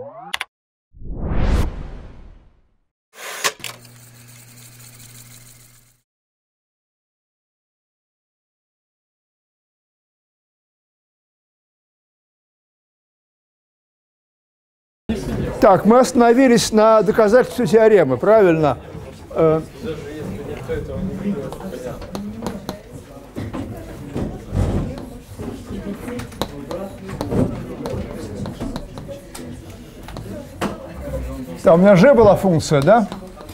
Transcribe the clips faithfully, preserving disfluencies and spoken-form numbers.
Так, мы остановились на доказательстве теоремы, правильно? Да, у меня g была функция, да?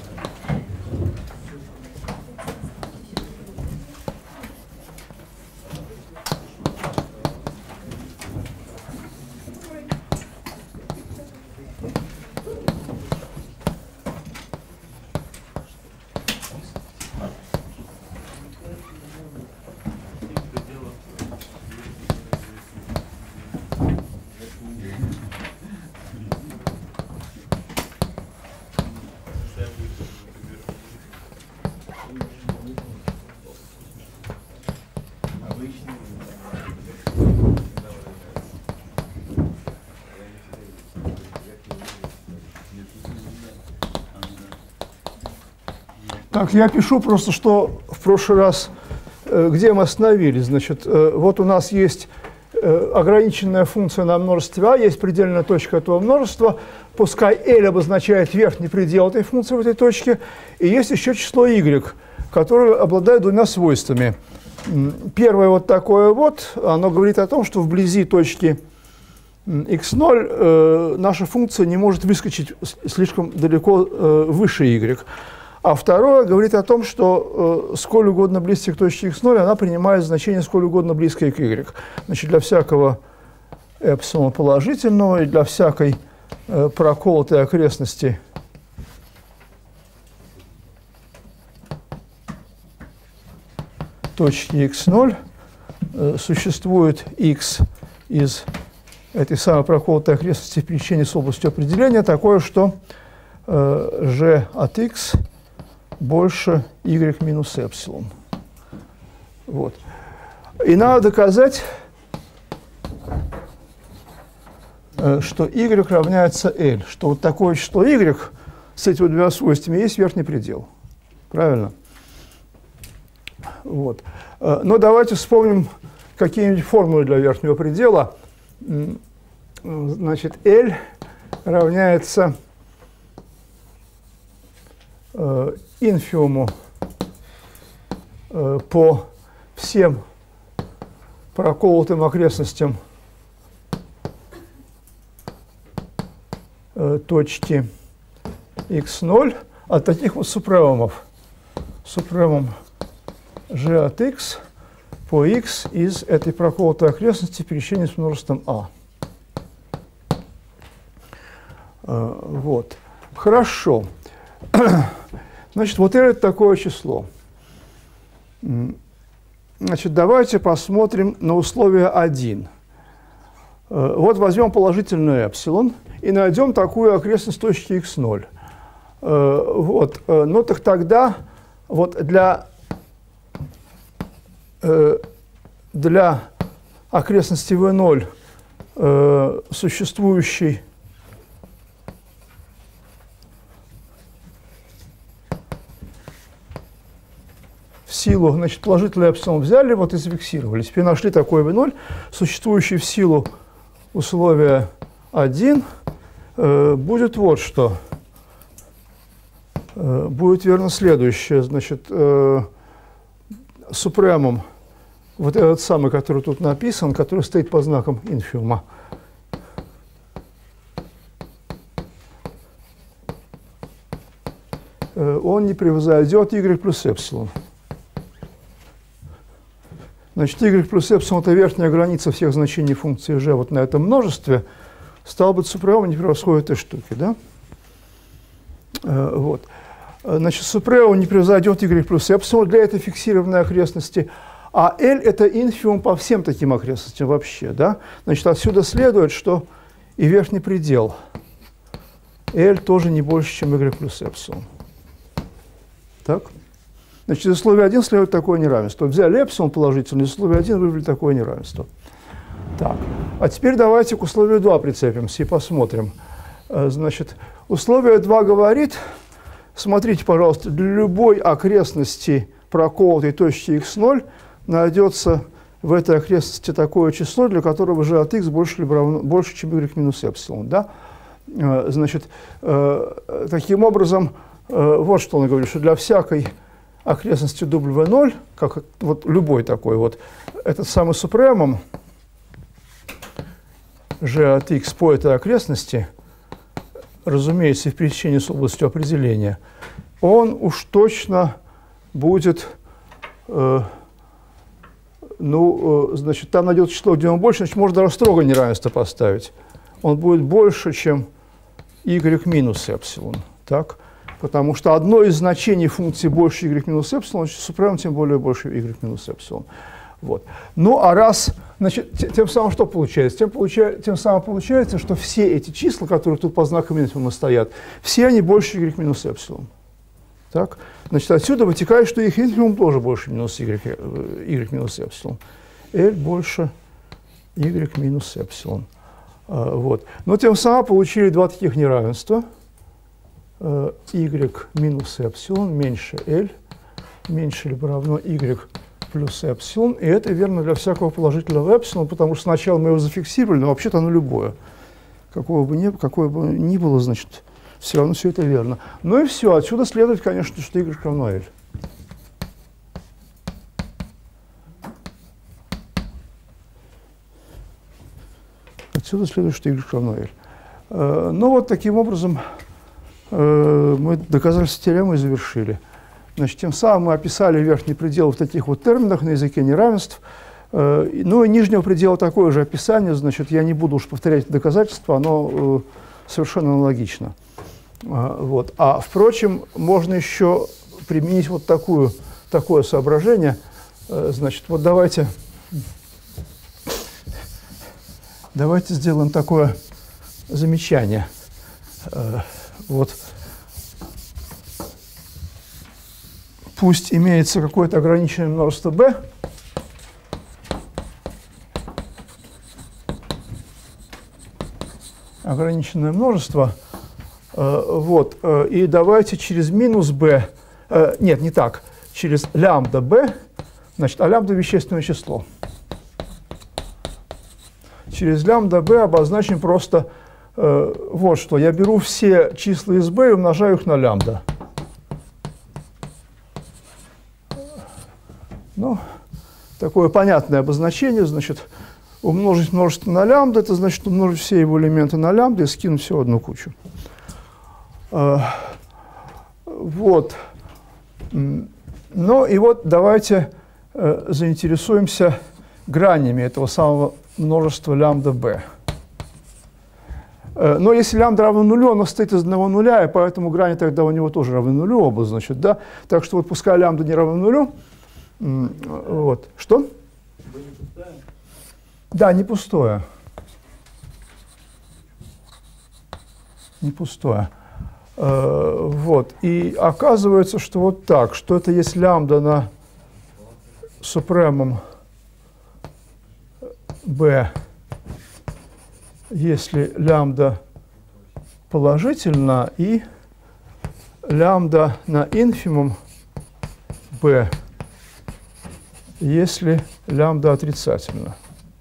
Так, я пишу просто, что в прошлый раз, где мы остановились. Значит, вот у нас есть ограниченная функция на множестве А, есть предельная точка этого множества, пускай L обозначает верхний предел этой функции в этой точке, и есть еще число y, которое обладает двумя свойствами. Первое вот такое вот, оно говорит о том, что вблизи точки икс ноль э, наша функция не может выскочить слишком далеко э, выше y. А второе говорит о том, что э, сколь угодно близко к точке икс ноль, она принимает значение сколь угодно близкое к y. Значит, для всякого эпсилона положительного и для всякой э, проколотой окрестности точки икс ноль э, существует x из этой самой проколотой окрестности в пересечении с областью определения такое, что э, g от x больше y минус эпсилон. Вот. И надо доказать, что y равняется L, что вот такое число y с этими двумя свойствами есть верхний предел. Правильно? Вот. Но давайте вспомним какие-нибудь формулы для верхнего предела. Значит, L равняется э, инфиуму э, по всем проколотым окрестностям э, точки икс ноль от таких вот супремумов. Супремум g от x по x из этой проколотой окрестности в пересечении с множеством А. Э, вот. Хорошо. Значит, вот это такое число. Значит, давайте посмотрим на условие один. Вот возьмем положительный эпсилон и найдем такую окрестность точки икс ноль. Вот. Ну так тогда вот для, для окрестности вэ ноль существующей силу, значит, положительный эпсилон взяли, вот и зафиксировали. Теперь нашли такой вэ ноль, существующий в силу условия один, э, будет вот что. Э, будет верно следующее. Значит, э, супремум, вот этот самый, который тут написан, который стоит под знаком инфиума. Э, он не превзойдет y плюс эпсилон. Значит, y плюс эпсилон – это верхняя граница всех значений функции g вот на этом множестве. Стало быть, супремум не превосходит этой штуки, да? Вот. Значит, супремум не превзойдет y плюс эпсилон для этой фиксированной окрестности, а L – это инфиум по всем таким окрестностям вообще, да? Значит, отсюда следует, что и верхний предел L тоже не больше, чем y плюс эпсилон. Так? Значит, из условия один следует такое неравенство. Взяли эпсилон положительный, из условия один вывели такое неравенство. Так, а теперь давайте к условию два прицепимся и посмотрим. Значит, условие два говорит, смотрите, пожалуйста, для любой окрестности проколотой точки икс ноль найдется в этой окрестности такое число, для которого g от x больше, либо равно, больше чем y минус эпсилон. Да? Значит, таким образом, вот что он говорит, что для всякой окрестности дабл ю ноль, как вот любой такой вот, этот самый супремум g от x по этой окрестности, разумеется, и в пересечении с областью определения, он уж точно будет, э, ну, э, значит, там найдется число, где он больше, значит, можно даже строго неравенство поставить. Он будет больше, чем y минус эпсилон, так? Потому что одно из значений функции больше y минус эпсилон, значит, супремум тем более больше y минус эпсилон. Вот. Ну, а раз, значит, тем самым что получается? Тем, получается? тем самым получается, что все эти числа, которые тут по знакам инфимума стоят, все они больше y минус эпсилон. Так? Значит, отсюда вытекает, что их инфимум тоже больше минус y, y минус эпсилон. L больше y минус эпсилон. А, вот. Но тем самым получили два таких неравенства. Y минус эпсилон меньше L, меньше либо равно y плюс эпсилон, и это верно для всякого положительного эпсилона, потому что сначала мы его зафиксировали, но вообще-то оно любое. Какое бы ни, какое бы ни было, значит, все равно все это верно. Ну и все, отсюда следует, конечно, что y равно L. Отсюда следует, что y равно L. Э, ну вот таким образом э, мы доказательство теоремы завершили. Значит, тем самым мы описали верхний предел в таких вот терминах на языке неравенств. Э, ну и нижнего предела такое же описание, значит, я не буду уж повторять доказательство, оно э, совершенно аналогично. Э, вот. А, впрочем, можно еще применить вот такую, такое соображение. Э, значит, вот давайте, давайте сделаем такое замечание. Э, вот. Пусть имеется какое-то ограниченное множество b, ограниченное множество, э, вот, э, и давайте через минус b, э, нет, не так, через лямбда b, значит, а лямбда вещественное число. Через лямбда b обозначим просто э, вот что, я беру все числа из b и умножаю их на лямбда. Ну, такое понятное обозначение, значит, умножить множество на лямбда, это значит умножить все его элементы на лямбда и скинуть все в одну кучу. А, вот. Ну и вот давайте э, заинтересуемся гранями этого самого множества лямбда b. Э, но если лямбда равно нулю, оно состоит из одного нуля, и поэтому грани тогда у него тоже равны нулю оба, значит, да? Так что вот пускай лямбда не равна нулю. Вот. Что? Да, не пустое. Не пустое. Э, вот. И оказывается, что вот так, что это есть лямбда на супремум b, если лямбда положительна, и лямбда на инфимум b, если лямбда отрицательна.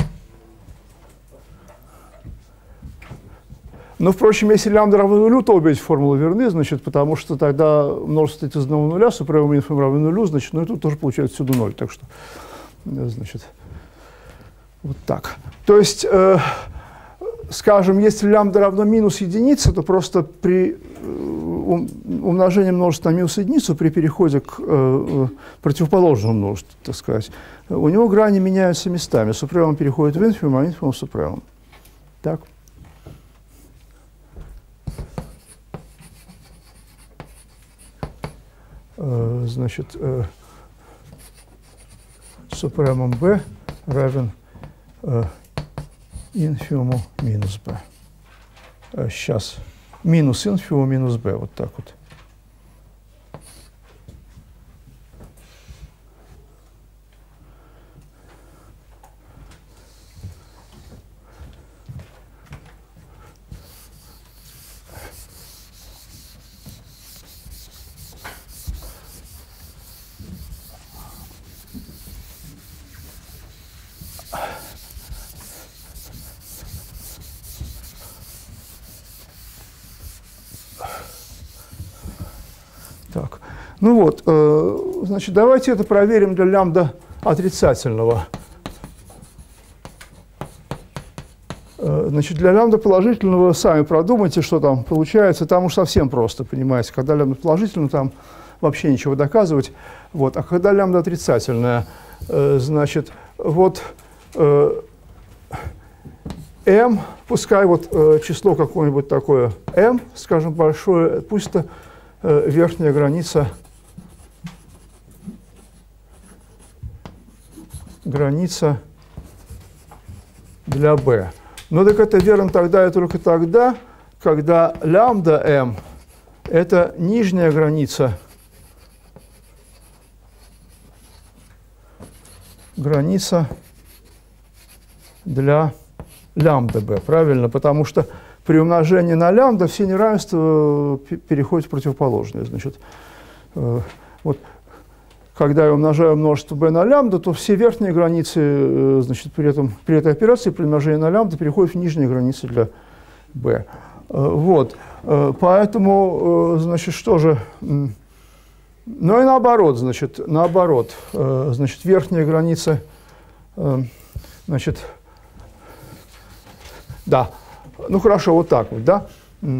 Но, впрочем, если лямбда равно нулю, то обе эти формулы верны, значит, потому что тогда множество из одного нуля, супремум инфимум равно нулю, значит, ну и тут тоже получается всюду ноль. Так что, значит, вот так. То есть, э, скажем, если лямбда равно минус единице, то просто при умножении множества на минус единицу при переходе к э, противоположному множеству, так сказать, у него грани меняются местами. Супремум переходит в инфимум, а инфимум в супремум. Так. Э, значит, э, супремум b равен э, инфимуму минус b. Э, сейчас. Минус инфимум минус b. Вот так вот. Так. Ну вот, э, значит, давайте это проверим для лямбда отрицательного. Э, значит, для лямбда положительного сами продумайте, что там получается. Там уж совсем просто, понимаете. Когда лямбда положительный, там вообще ничего доказывать. Вот. А когда лямбда отрицательная, э, значит, вот э, m, пускай вот э, число какое-нибудь такое m, скажем, большое, пусть это э, верхняя граница граница для b. Но так это верно тогда и только тогда, когда лямбда m – это нижняя граница граница для лямбда b, правильно? Потому что при умножении на лямбда все неравенства переходят в противоположные. Значит, э, вот, когда я умножаю множество b на лямбда, то все верхние границы, значит, при, этом, при этой операции, при умножении на лямбда, переходят в нижние границы для b. Вот. Поэтому, значит, что же? Ну и наоборот, значит, наоборот. Значит, верхние границы, значит, да. Ну хорошо, вот так вот, да?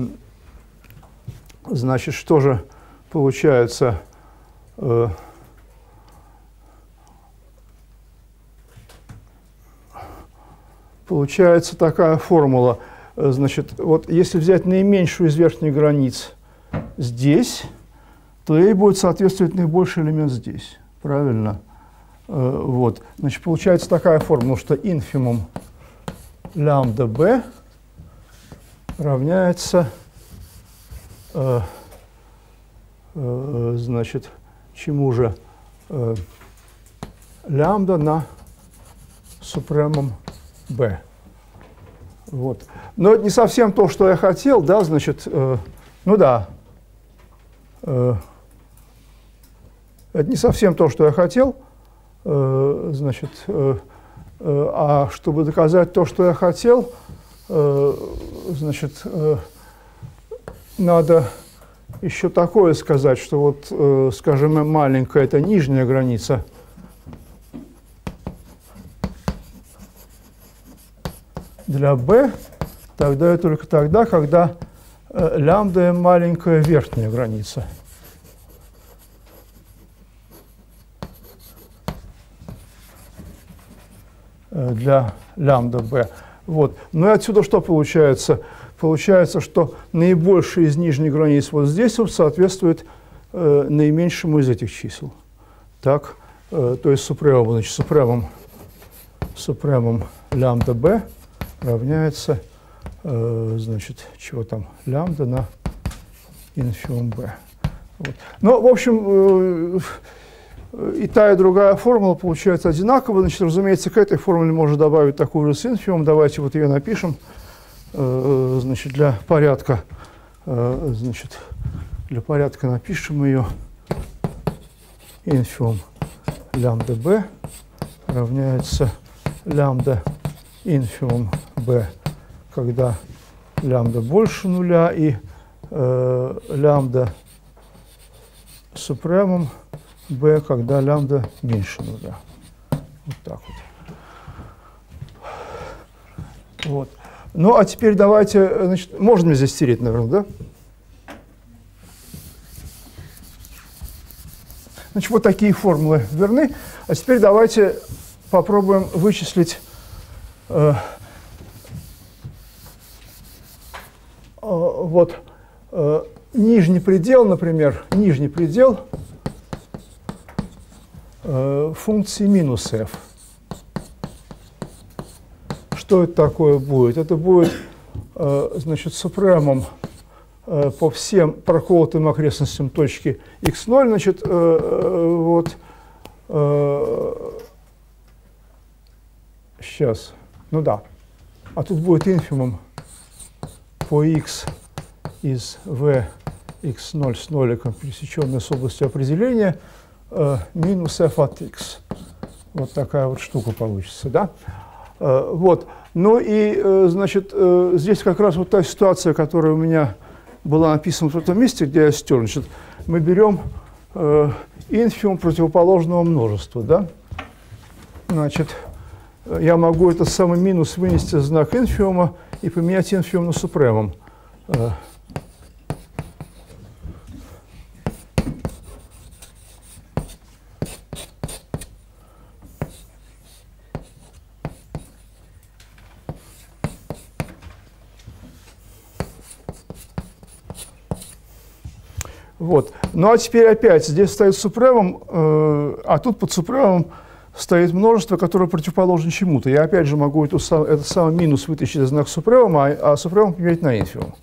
Значит, что же получается? Получается такая формула. Значит, вот если взять наименьшую из верхних границ здесь, то ей будет соответствовать наибольший элемент здесь. Правильно? Вот. Значит, получается такая формула, что инфимум лямбда b равняется, э, э, значит, чему же? Э, лямбда на супремум b. Вот. Но это не совсем то, что я хотел, да, значит, э, ну да, э, это не совсем то, что я хотел, э, значит, э, э, а чтобы доказать то, что я хотел, э, значит, э, надо еще такое сказать, что вот, э, скажем, маленькая – это нижняя граница для b, тогда и только тогда, когда э, лямбда m маленькая верхняя граница. Э, для лямбда b. Вот. Ну и отсюда что получается? Получается, что наибольший из нижних границ вот здесь вот соответствует э, наименьшему из этих чисел. Так, э, то есть супремум, значит, супремум, супремум лямбда b равняется, э, значит, чего там, лямбда на инфимум b. Вот. Ну, в общем, э, и та, и другая формула получается одинаково. Значит, разумеется, к этой формуле можно добавить такую же с инфимум. Давайте вот ее напишем. Э, значит, для порядка, э, значит, для порядка напишем ее. Инфимум лямбда b равняется лямбда инфимум b, когда лямбда больше нуля, и э, лямбда супремум b, когда лямбда меньше нуля. Вот так вот. Вот. Ну, а теперь давайте, значит, можно мне здесь стереть, наверное, да? Значит, вот такие формулы верны. А теперь давайте попробуем вычислить э, э, вот э, нижний предел, например, нижний предел э, функции минус f. Что это такое будет? Это будет, э, значит, супремум э, по всем проколотым окрестностям точки икс ноль, значит, э, э, вот, э, сейчас, ну да, а тут будет инфимум по x из v икс ноль с ноликом, пересеченной с областью определения, э, минус f от x. Вот такая вот штука получится, да? Э, вот, ну и, э, значит, э, здесь как раз вот та ситуация, которая у меня была написана в этом месте, где я стер. Значит, мы берем э, инфимум противоположного множества. Да? Значит, я могу этот самый минус вынести за знак инфимума и поменять инфимум на супремум. Вот. Ну а теперь опять здесь стоит супремум, э, а тут под супремумом стоит множество, которое противоположно чему-то. Я опять же могу эту, этот самый минус вытащить из знак супремума, а, а супремум поменять на инфимум.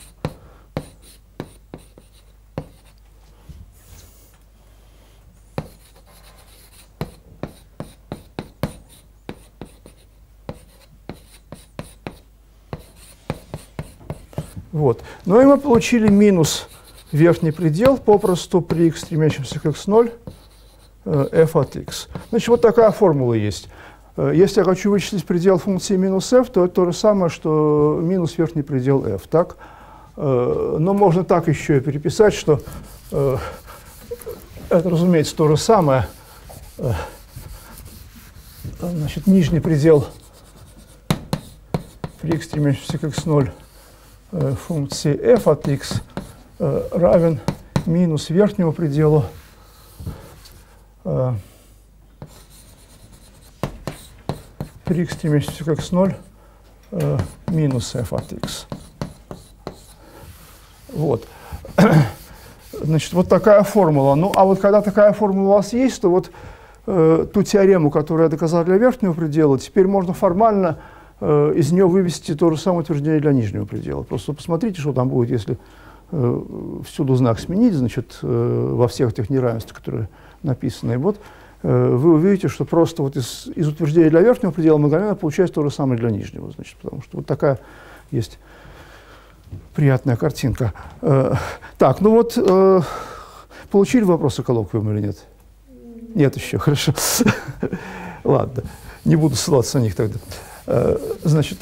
Вот. Ну и мы получили минус верхний предел попросту при x, стремящемся к икс ноль, э, f от x. Значит, вот такая формула есть. Э, если я хочу вычислить предел функции минус f, то это то же самое, что минус верхний предел f. Так? Э, но можно так еще и переписать, что э, это, разумеется, то же самое. Э, значит, нижний предел при x, стремящемся к икс ноль э, функции f от x равен минус верхнему пределу э, при x, стремящемся к икс ноль, э, минус f от x. Вот. Значит, вот такая формула. Ну, а вот когда такая формула у вас есть, то вот э, ту теорему, которую я доказал для верхнего предела, теперь можно формально э, из нее вывести то же самое утверждение для нижнего предела. Просто посмотрите, что там будет, если всюду знак сменить, значит, во всех этих неравенствах, которые написаны. И вот вы увидите, что просто вот из, из утверждения для верхнего предела мгновенно получается то же самое для нижнего. Значит, потому что вот такая есть приятная картинка. Так, ну вот, получили вопросы к коллоквиуму или нет? Нет еще, хорошо. Ладно, не буду ссылаться на них тогда. Значит,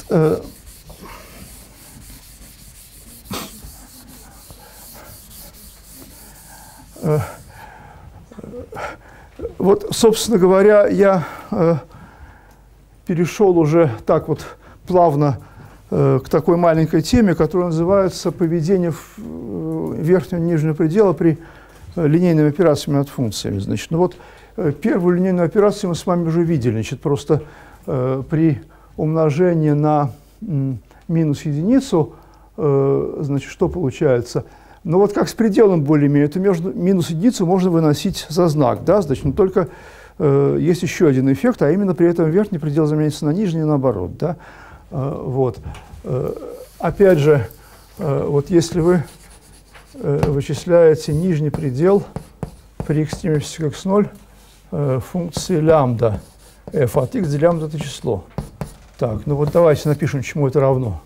вот, собственно говоря, я э, перешел уже так вот плавно э, к такой маленькой теме, которая называется поведение в, э, верхнего и нижнего предела при э, линейными операциями над функциями. Значит, ну вот э, первую линейную операцию мы с вами уже видели. Значит, просто э, при умножении на м, минус единицу, э, значит, что получается? Но вот как с пределом более-менее, то между минус единицу можно выносить за знак, да, значит, но только э, есть еще один эффект, а именно при этом верхний предел заменяется на нижний и наоборот, да, э, вот. Э, опять же, э, вот если вы э, вычисляете нижний предел при x, стремящемся к икс ноль э, функции лямбда f от x, где лямбда это число. Так, ну вот давайте напишем, чему это равно.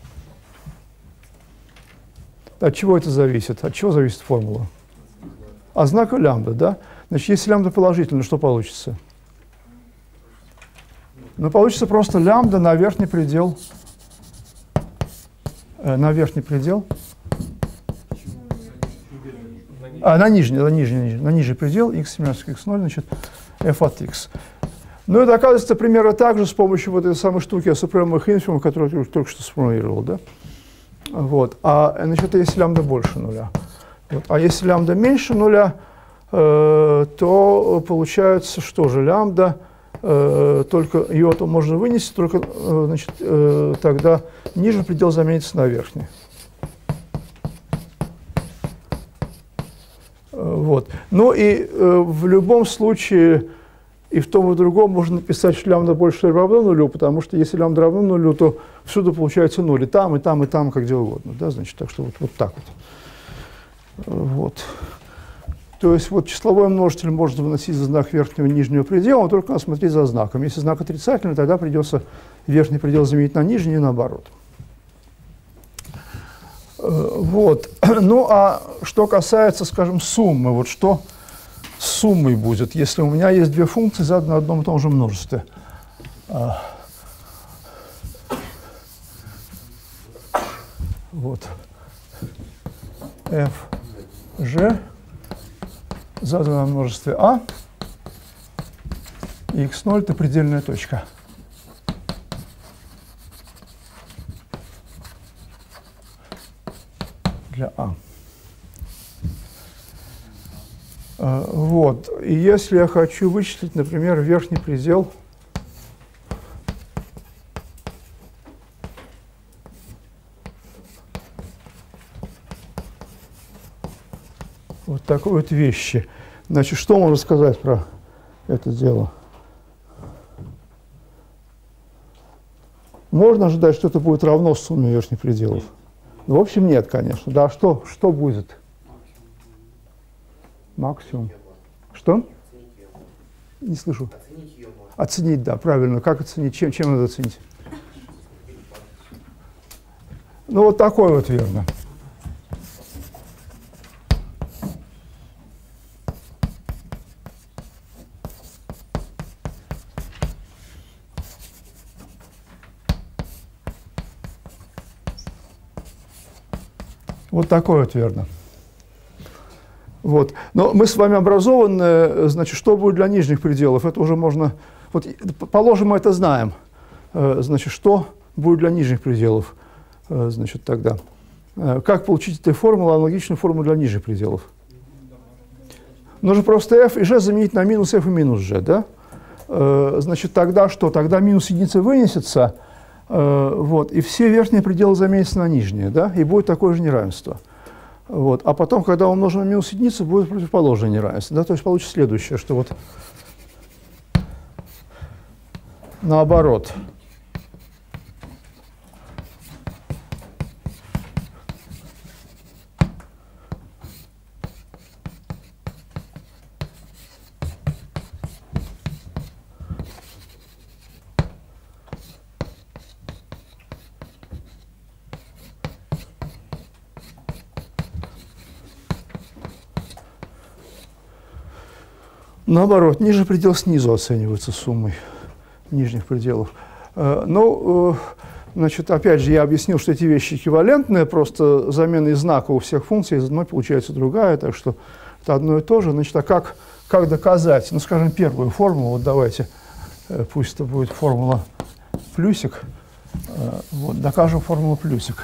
От чего это зависит? От чего зависит формула? От знака лямбда, да? Значит, если лямбда положительно, что получится? Ну, получится просто лямбда на верхний предел. Э, на верхний предел. А, на нижний, на нижний, на нижний предел, x стремящийся к икс ноль, значит, f от x. Ну, это оказывается примерно так же с помощью вот этой самой штуки о супремумах инфимумах, которую я только что сформулировал, да? Вот. А значит, если лямбда больше нуля. Вот. А если лямбда меньше нуля, э, то получается, что же лямбда, э, только ее то можно вынести, только э, значит, э, тогда нижний предел заменится на верхний. Вот. Ну и э, в любом случае и в том и в другом можно написать, что лямбда больше равно нулю, потому что если лямбда равно нулю, то всюду получается ноль. И там, и там, и там, как где угодно. Да? Значит, так что вот, вот так вот. Вот. То есть вот числовой множитель можно выносить за знак верхнего и нижнего предела, но только надо смотреть за знаком. Если знак отрицательный, тогда придется верхний предел заменить на нижний и наоборот. Вот. Ну а что касается, скажем, суммы, вот что с суммой будет, если у меня есть две функции заданы на одном и том же множестве. Вот. f, g задано на множестве А, и икс ноль – это предельная точка. Для А. Вот. И если я хочу вычислить, например, верхний предел вот такой вот вещи, значит, что можно сказать про это дело? Можно ожидать, что это будет равно сумме верхних пределов? В общем, нет, конечно. Да, что, что будет? Максимум. Что? Не слышу. Оценить ее можно. Оценить, да, правильно. Как оценить? Чем, чем надо оценить? Ну, вот такой вот верно. Вот такой вот верно. Вот. Но мы с вами образованы, значит, что будет для нижних пределов? Это уже можно... Вот, положим, мы это знаем. Значит, что будет для нижних пределов? Значит, тогда. Как получить этой формулы, аналогичную формулу для нижних пределов? Нужно просто f и g заменить на минус f и минус g, да? Значит, тогда что? Тогда минус единица вынесется, вот, и все верхние пределы заменятся на нижние, да? И будет такое же неравенство. Вот. А потом, когда умножим на минус единицу, будет противоположное неравенство. Да? То есть получится следующее, что вот наоборот. Наоборот, ниже предел снизу оценивается суммой нижних пределов. Ну, значит, опять же, я объяснил, что эти вещи эквивалентные, просто заменой знака у всех функций из одной получается другая, так что это одно и то же. Значит, а как, как доказать? Ну, скажем, первую формулу, вот давайте, пусть это будет формула плюсик, вот, докажем формулу плюсик.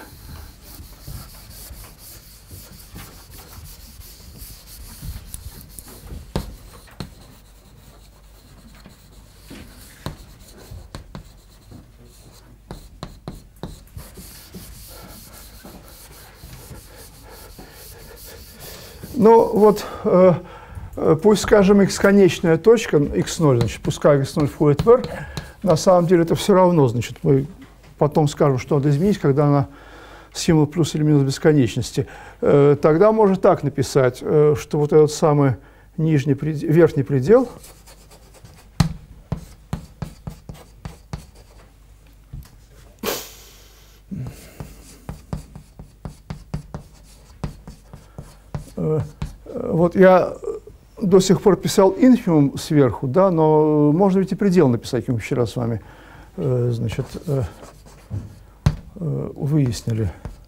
Ну, вот, э, пусть, скажем, x конечная точка, икс ноль, значит, пускай икс ноль входит в R, на самом деле это все равно, значит, мы потом скажем, что надо изменить, когда она символ плюс или минус бесконечности. Э, тогда можно так написать, э, что вот этот самый нижний предел, верхний предел вот я до сих пор писал инфимум сверху, да, но можно ведь и предел написать, как мы вчера с вами, значит, выяснили.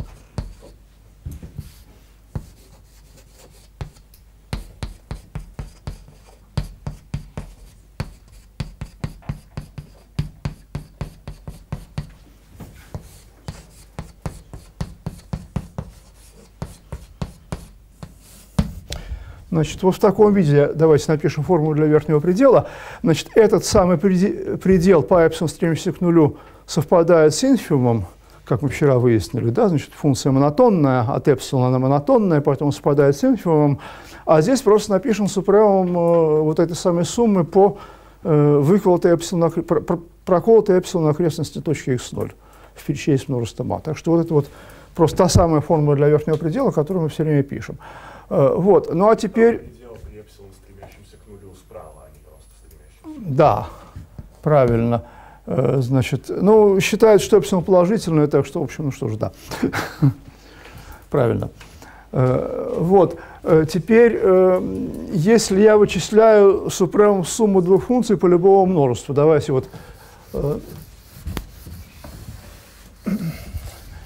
Значит, вот в таком виде давайте напишем формулу для верхнего предела. Значит, этот самый предел по эпсилон, стремящийся к нулю, совпадает с инфимумом, как мы вчера выяснили. Да? Значит, функция монотонная, от эпсилона она монотонная, поэтому совпадает с инфимумом. А здесь просто напишем супремум э, вот этой самой суммы по э, выколотой эпсилон, про, про, проколотой эпсилон окрестности точки икс ноль в перечислении с множеством А. Так что вот это вот просто та самая формула для верхнего предела, которую мы все время пишем. Вот, ну а теперь... Предел при эпсилон, стремящимся к нулю справа, а не просто стремящимся. Да, правильно. Значит, ну, считают, что эпсилон положительный, так что, в общем, ну что же, да. Правильно. Вот, теперь, если я вычисляю супремум сумму двух функций по любому множеству, давайте вот...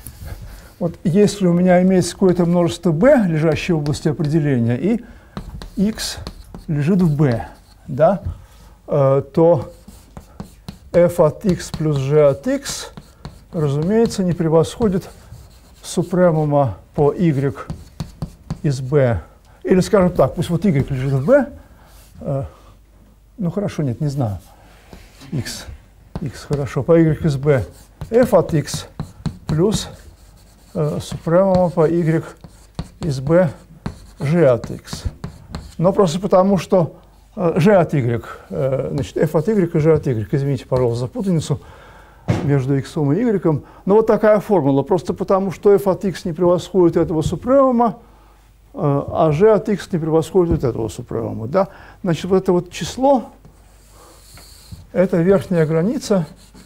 Вот если у меня имеется какое-то множество b, лежащее в области определения, и x лежит в b, да, э, то f от x плюс g от x, разумеется, не превосходит супремума по y из b. Или, скажем так, пусть вот y лежит в b, э, ну хорошо, нет, не знаю, x, x хорошо, по y из b, f от x плюс э, супремума по y из b g от x. Но просто потому, что э, g от y, э, значит, f от y и g от y, извините, пожалуйста, за путаницу между x и y. Но вот такая формула, просто потому, что f от x не превосходит этого супремума, э, а g от x не превосходит этого супремума. Да? Значит, вот это вот число, это верхняя граница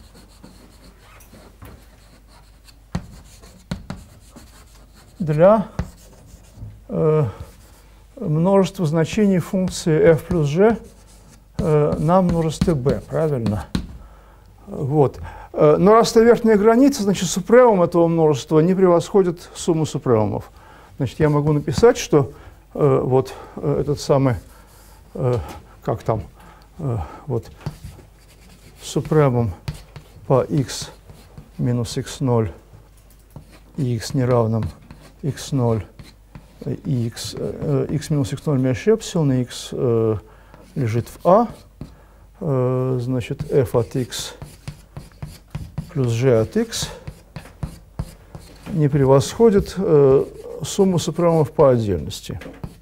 для э, множества значений функции f плюс g э, на множестве b, правильно? Вот. Но раз это верхняя граница, значит, супремум этого множества не превосходит сумму супремумов. Значит, я могу написать, что э, вот э, этот самый, э, как там, э, вот, супремум по x минус x ноль и x неравным x ноль и x, э, x минус x ноль меньше эпсилон, и x э, лежит в a, э, значит, f от x плюс g от x не превосходит э, сумму супремумов по отдельности.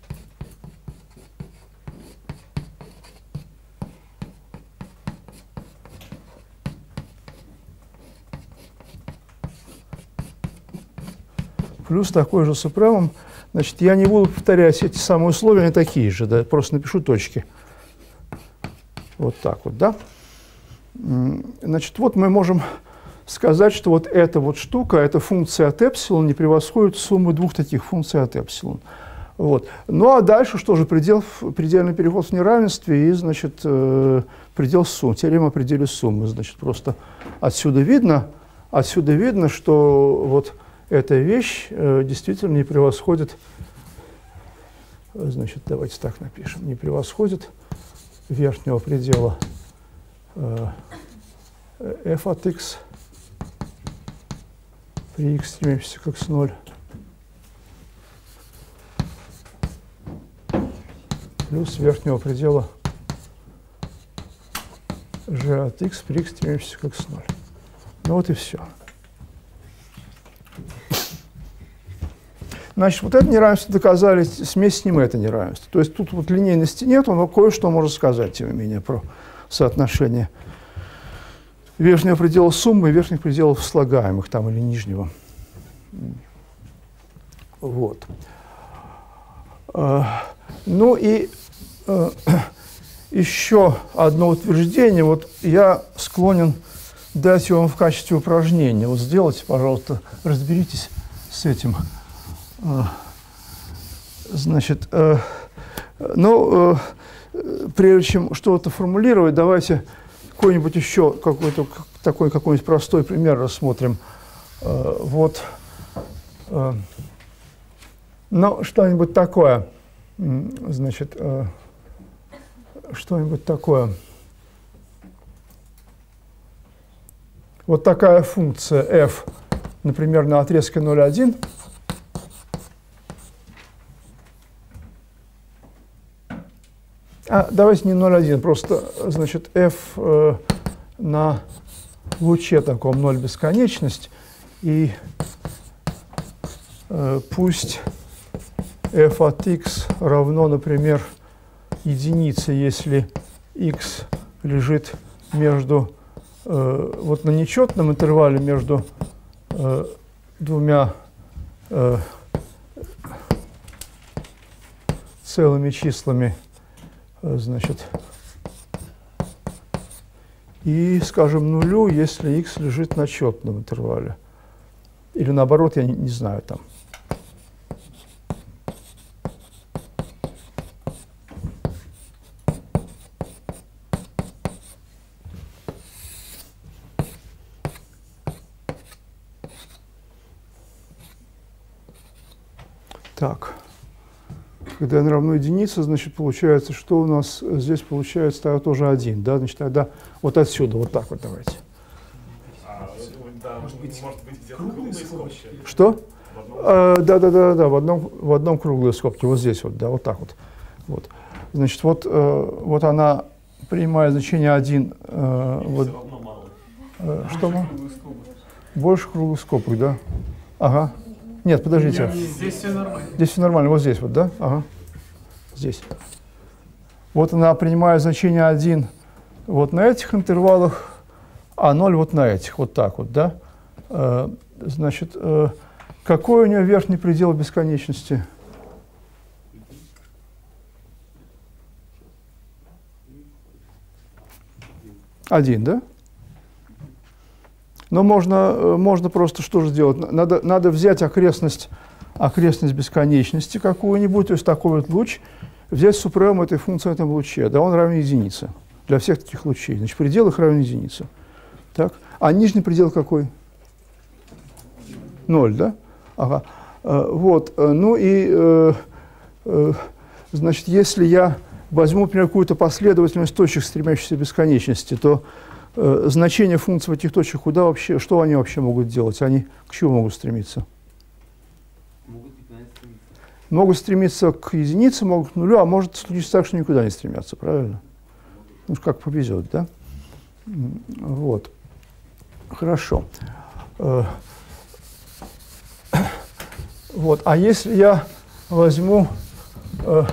Плюс такой же супремум. Значит, я не буду повторять эти самые условия, они такие же, да, просто напишу точки. Вот так вот, да. Значит, вот мы можем сказать, что вот эта вот штука, эта функция от эпсилон не превосходит суммы двух таких функций от эпсилон. Вот. Ну а дальше что же? Предел, предельный переход в неравенстве и, значит, э, предел суммы, теорема о пределе суммы. Значит, просто отсюда видно, отсюда видно, что вот эта вещь э, действительно не превосходит, значит, давайте так напишем, не превосходит верхнего предела э, f от x при x стремимся к x ноль плюс верхнего предела g от x при x стремимся к x ноль. Ну вот и все. Значит, вот это неравенство доказали, смесь с ним это неравенство. То есть тут вот линейности нет, но кое-что может сказать, тем не менее, про соотношение верхнего предела суммы и верхних пределов слагаемых там или нижнего. Вот. Ну и еще одно утверждение. Вот я склонен дать вам в качестве упражнения. Вот сделайте, пожалуйста, разберитесь с этим. Значит, ну, прежде чем что-то формулировать, давайте какой-нибудь еще какой-то такой какой-нибудь простой пример рассмотрим. Вот, ну, что-нибудь такое, значит, что-нибудь такое. Вот такая функция f, например, на отрезке ноль один. А, давайте не ноль один, просто, значит, f э, на луче таком ноль бесконечность, и э, пусть f от x равно, например, единице, если x лежит между, э, вот на нечетном интервале между э, двумя э, целыми числами, значит, и, скажем, нулю, если x лежит на четном интервале. Или наоборот, я не, не знаю там. Так. когда n равно единице, значит, получается, что у нас здесь получается тогда тоже один, да, значит, тогда вот отсюда, вот так вот давайте. А, да, может быть, может быть где-то круглые скобки. Что? А, да, да, да, да, в одном, в одном круглые скобки, вот здесь вот, да, вот так вот. Вот. Значит, вот, э, вот она принимает значение один. Э, вот, э, что мы? Больше круглых скобок, да? Ага. Нет, подождите. Здесь все нормально. Здесь все нормально, вот здесь вот, да? Ага. Здесь. Вот она принимает значение один вот на этих интервалах, а ноль вот на этих, вот так вот, да? Э, значит, э, какой у нее верхний предел бесконечности? Один, да? Но можно, можно просто что же сделать? Надо, надо взять окрестность, окрестность бесконечности какую-нибудь, то есть такой вот луч, взять супремум этой функции в этом луче, да, он равен единице для всех таких лучей. Значит, предел их равен единице. Так? А нижний предел какой? Ноль, да? Ага. Вот. Ну и, э, э, значит, если я возьму, например, какую-то последовательность точек, стремящихся к бесконечности, то э, значение функций в этих точках, куда вообще, что они вообще могут делать? Они к чему могут стремиться? Могут никуда не стремиться. Могут стремиться к единице, могут к нулю, а может случиться так, что никуда не стремятся, правильно? Ну, как повезет, да? Вот. Хорошо. Вот. А если я возьму э,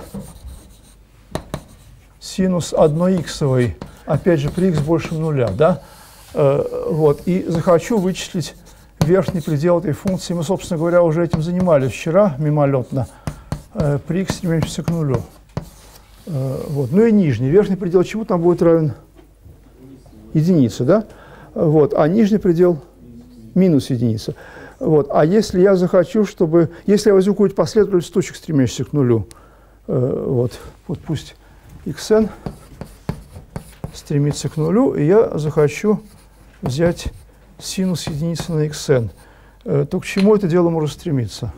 синус одной иксовой, опять же, при х больше нуля, да? Э, вот. И захочу вычислить верхний предел этой функции. Мы, собственно говоря, уже этим занимались вчера мимолетно. Э, при х стремимся к нулю. Э, вот. Ну и нижний. Верхний предел чему там будет равен? Единице, да? Вот. А нижний предел минус единица. Вот. А если я захочу, чтобы... Если я возьму какую-то последовательность точек, стремящихся к нулю, э, вот, вот пусть xn стремится к нулю, и я захочу взять синус единицы на xn, э, то к чему это дело может стремиться?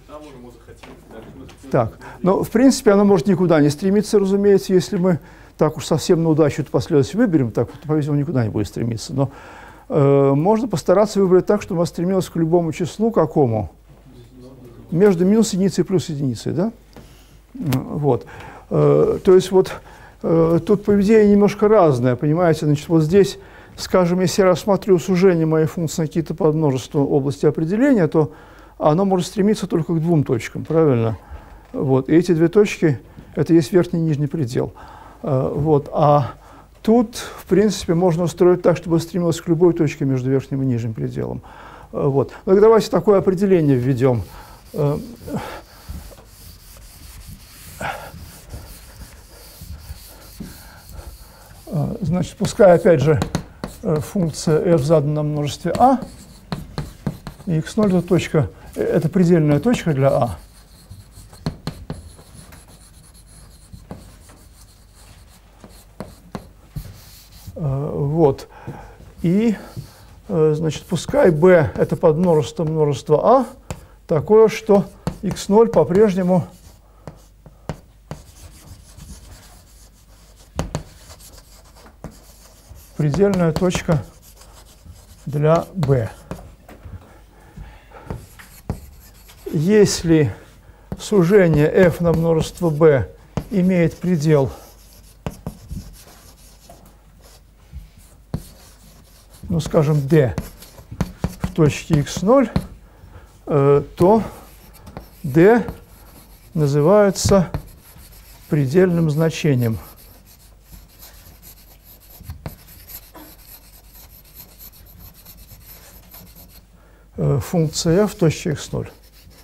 Так, но в принципе оно может никуда не стремиться, разумеется, если мы так уж совсем на удачу эту последовательность выберем, так, по-видимому, никуда не будет стремиться. Но можно постараться выбрать так, чтобы она стремилась к любому числу, какому? Между минус единицей и плюс единицей, да? Вот. То есть вот тут поведение немножко разное, понимаете? Значит, вот здесь, скажем, если я рассматриваю сужение моей функции на какие-то подмножества области определения, то оно может стремиться только к двум точкам, правильно? Вот. И эти две точки – это есть верхний и нижний предел. Вот. А тут, в принципе, можно устроить так, чтобы стремилось к любой точке между верхним и нижним пределом. Вот. Ну, давайте такое определение введем. Значит, пускай, опять же, функция f задана на множестве а, и икс ноль это точка, это предельная точка для а. Вот. И, значит, пускай b это подмножество множества а, такое, что икс ноль по-прежнему предельная точка для b. Если сужение f на множество b имеет предел ну, скажем, d в точке икс ноль, э, то d называется предельным значением. Э, функция f в точке икс ноль.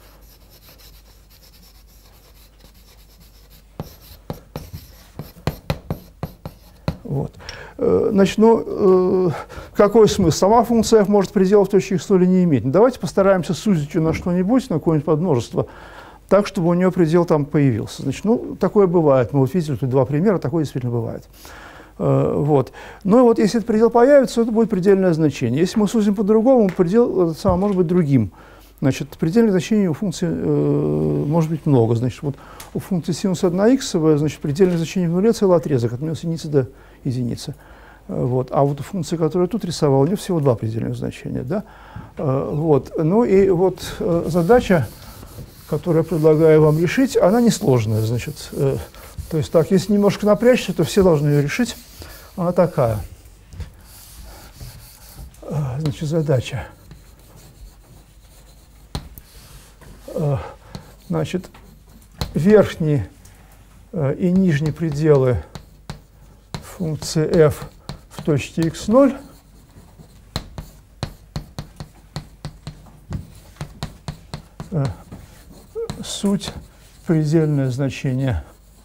Вот. Значит, ну, какой смысл? Сама функция f может пределов в точке икс ноль не иметь. Ну, давайте постараемся сузить ее на что-нибудь, на какое-нибудь подмножество, так, чтобы у нее предел там появился. Значит, ну, такое бывает. Мы вот видели тут два примера, такое действительно бывает. Вот. Ну и вот если этот предел появится, это будет предельное значение. Если мы сузим по-другому, предел сам может быть другим. Значит, предельных значений у функции э, может быть много. Значит, вот у функции синус один икс, значит, предельное значение в нуле целый отрезок от минус единицы до единицы. Вот. А вот у функции, которую я тут рисовал, у нее всего два предельных значения. Да? Вот. Ну и вот задача, которую я предлагаю вам решить, она несложная. Значит, то есть так, если немножко напрячься, то все должны ее решить. Она такая. Значит, задача. Значит, верхние и нижние пределы функции f в точке икс ноль суть предельное значение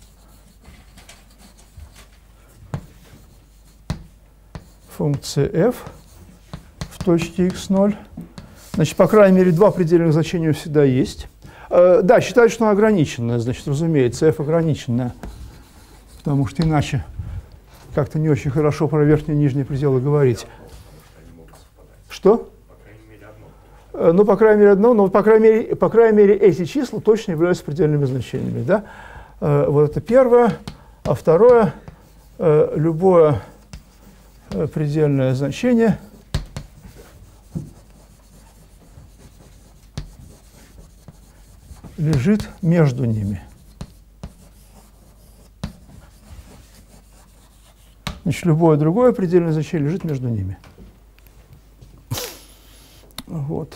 функции f в точке икс ноль. Значит, по крайней мере, два предельных значения всегда есть. Э, да, считают, что она ограниченная, значит, разумеется, f ограниченная, потому что иначе как-то не очень хорошо про верхние и нижние пределы говорить. Что? По крайней мере, одно. Э, ну, по крайней мере, одно, но, по крайней мере, по крайней мере, эти числа точно являются предельными значениями. Да? Э, вот это первое. А второе, э, любое э, предельное значение лежит между ними. Значит, любое другое предельное значение лежит между ними. Вот.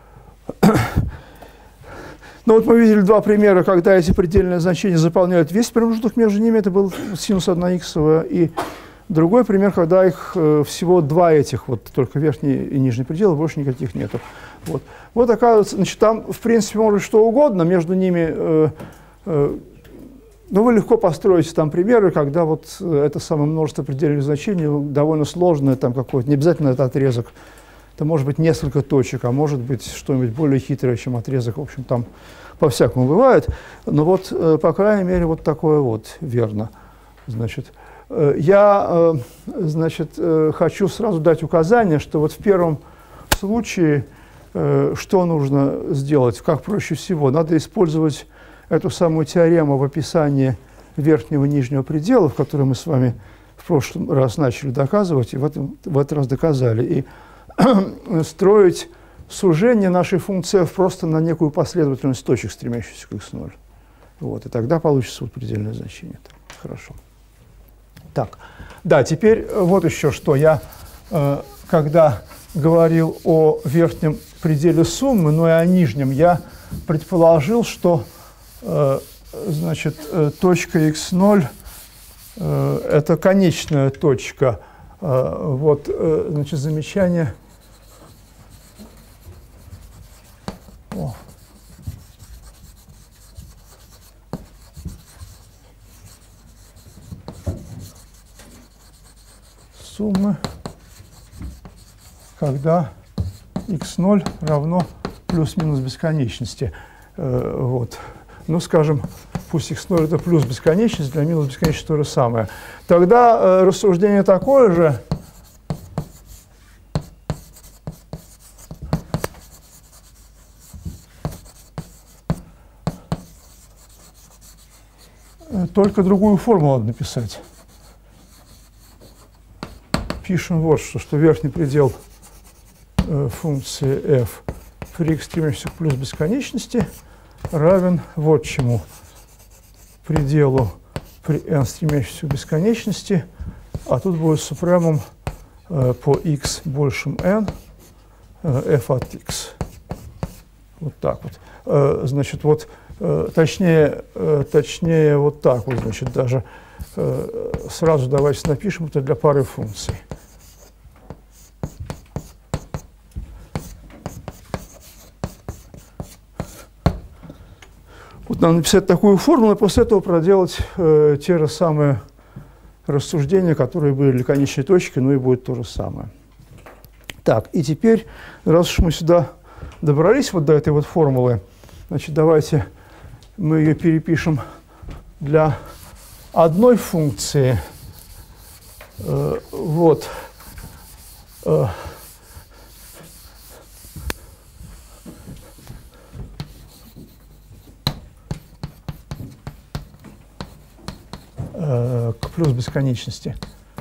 Ну вот мы видели два примера, когда эти предельные значения заполняют весь промежуток между ними. Это был синус один икс. И другой пример, когда их э, всего два этих, вот только верхний и нижний предел, больше никаких нету. Вот. Вот оказывается, значит, там в принципе может что угодно, между ними, э, э, ну вы легко построите там примеры, когда вот это самое множество предельных значений довольно сложное, там какое-то, не обязательно это отрезок, это может быть несколько точек, а может быть что-нибудь более хитрое, чем отрезок, в общем, там по-всякому бывает, но вот, э, по крайней мере, вот такое вот верно, значит. Я, значит, хочу сразу дать указание, что вот в первом случае что нужно сделать, как проще всего. Надо использовать эту самую теорему в описании верхнего и нижнего пределов, которую мы с вами в прошлый раз начали доказывать, и в, этом, в этот раз доказали, и строить сужение нашей функции f просто на некую последовательность точек, стремящихся к икс ноль. Вот, и тогда получится вот предельное значение. Так, хорошо. Так, да, теперь вот еще что. Я, э, когда говорил о верхнем пределе суммы, но и о нижнем, я предположил, что э, значит, э, точка икс ноль э, – это конечная точка. Э, вот, э, значит, замечание. О. Суммы, когда икс ноль равно плюс-минус бесконечности. Э, вот. Ну, скажем, пусть икс ноль это плюс бесконечность, для минус бесконечности то же самое. Тогда э, рассуждение такое же. Только другую формулу надо написать. Пишем вот что, что верхний предел э, функции f при x стремящихся к плюс бесконечности равен вот чему. Пределу при n стремящихся к бесконечности, а тут будет супремум э, по x большим n э, f от x. Вот так вот. Э, значит, вот э, точнее, э, точнее вот так вот, значит, даже э, сразу давайте напишем это для пары функций. Вот надо написать такую формулу, и после этого проделать э, те же самые рассуждения, которые были для конечной точки, ну и будет то же самое. Так, и теперь, раз уж мы сюда добрались вот до этой вот формулы, значит, давайте мы ее перепишем для одной функции. Э, вот. Э, э, к плюс бесконечности.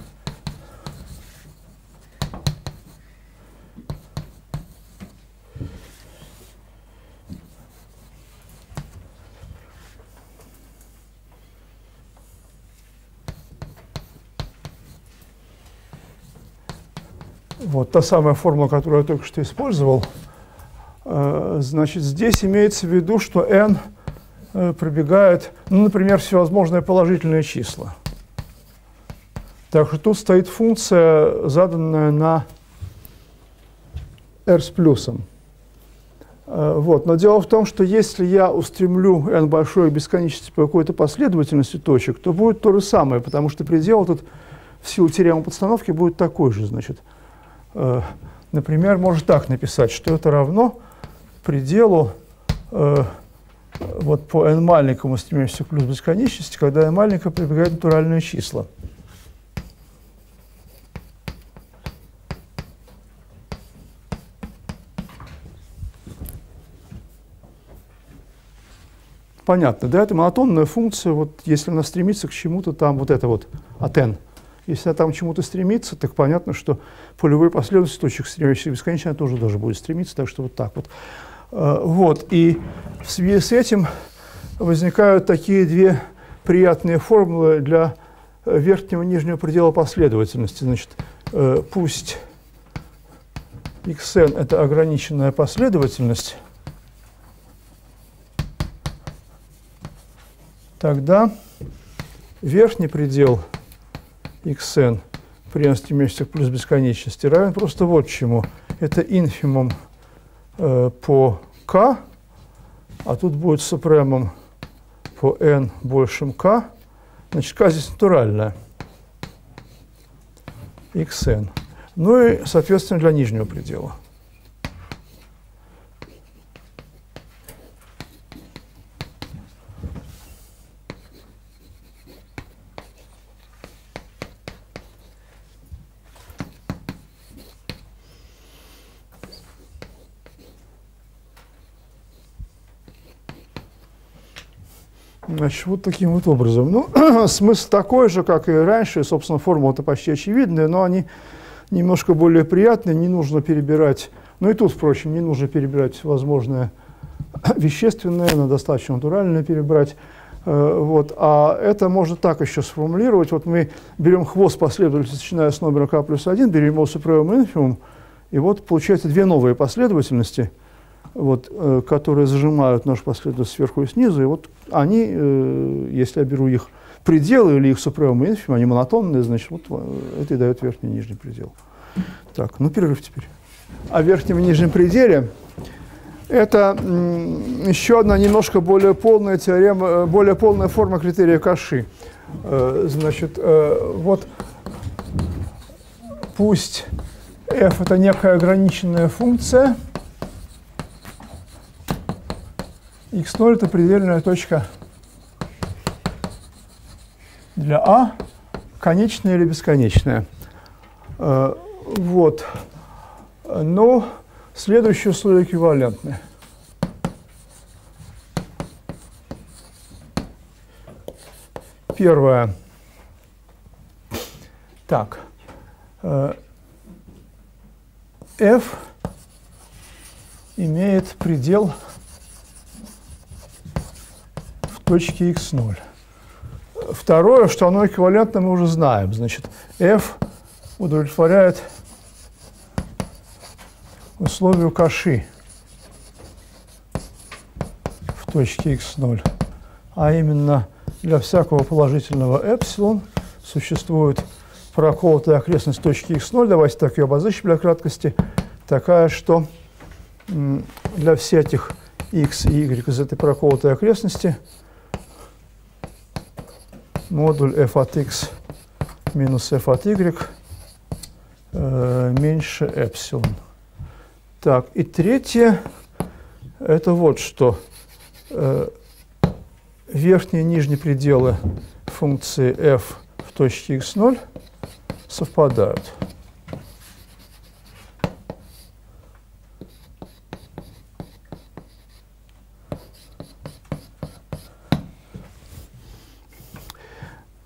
Вот та самая формула, которую я только что использовал. Значит, здесь имеется в виду, что n пробегает, ну, например, всевозможные положительные числа. Так что тут стоит функция, заданная на r с плюсом. Вот. Но дело в том, что если я устремлю n большой к бесконечности по какой-то последовательности точек, то будет то же самое, потому что предел тут в силу теоремы подстановки будет такой же. Значит, например, можно так написать, что это равно пределу э, вот по n маленькому стремящемуся к плюс бесконечности, когда n маленькое прибегает натуральные числа. Понятно, да? Это монотонная функция, вот если она стремится к чему-то там, вот это вот от n. Если она там к чему-то стремится, так понятно, что по любой последовательности точек, стремящихся к бесконечности, тоже тоже будет стремиться, так что вот так вот. Вот, и в связи с этим возникают такие две приятные формулы для верхнего и нижнего предела последовательности. Значит, пусть xn – это ограниченная последовательность, тогда верхний предел xn при n стремящемся к плюс бесконечности равен просто вот чему. Это инфимум э, по k, а тут будет супремум по n большим k. Значит, k здесь натуральная. xn. Ну и, соответственно, для нижнего предела. Значит, вот таким вот образом. Ну, смысл такой же, как и раньше. Собственно, формула-то почти очевидная, но они немножко более приятные. Не нужно перебирать, ну и тут, впрочем, не нужно перебирать возможное вещественное, но достаточно натуральное перебрать. Вот. А это можно так еще сформулировать. Вот мы берем хвост последовательности, начиная с номера k плюс один, берем его супремум инфимум, и вот получается две новые последовательности, вот, э, которые зажимают нашу последовательность сверху и снизу, и вот они, э, если я беру их пределы или их супремум и инфимум, они монотонные, значит, вот это и дает верхний и нижний предел. Так, ну перерыв теперь. О верхнем и нижнем пределе это м, еще одна немножко более полная теорема, более полная форма критерия Каши. Э, значит, э, вот пусть f это некая ограниченная функция, икс ноль это предельная точка для а, конечная или бесконечная. Вот. Но следующие условия эквивалентны. Первое. Так. F имеет предел в точке икс ноль. Второе, что оно эквивалентно, мы уже знаем. Значит, f удовлетворяет условию Каши в точке икс ноль. А именно, для всякого положительного эпсилон существует проколотая окрестность точки икс ноль. Давайте так ее обозначим для краткости. Такая, что для всяких x и y из этой проколотой окрестности модуль f от x минус f от y э, меньше эпсилон. Так, и третье, это вот что. Э, верхние и нижние пределы функции f в точке икс ноль совпадают.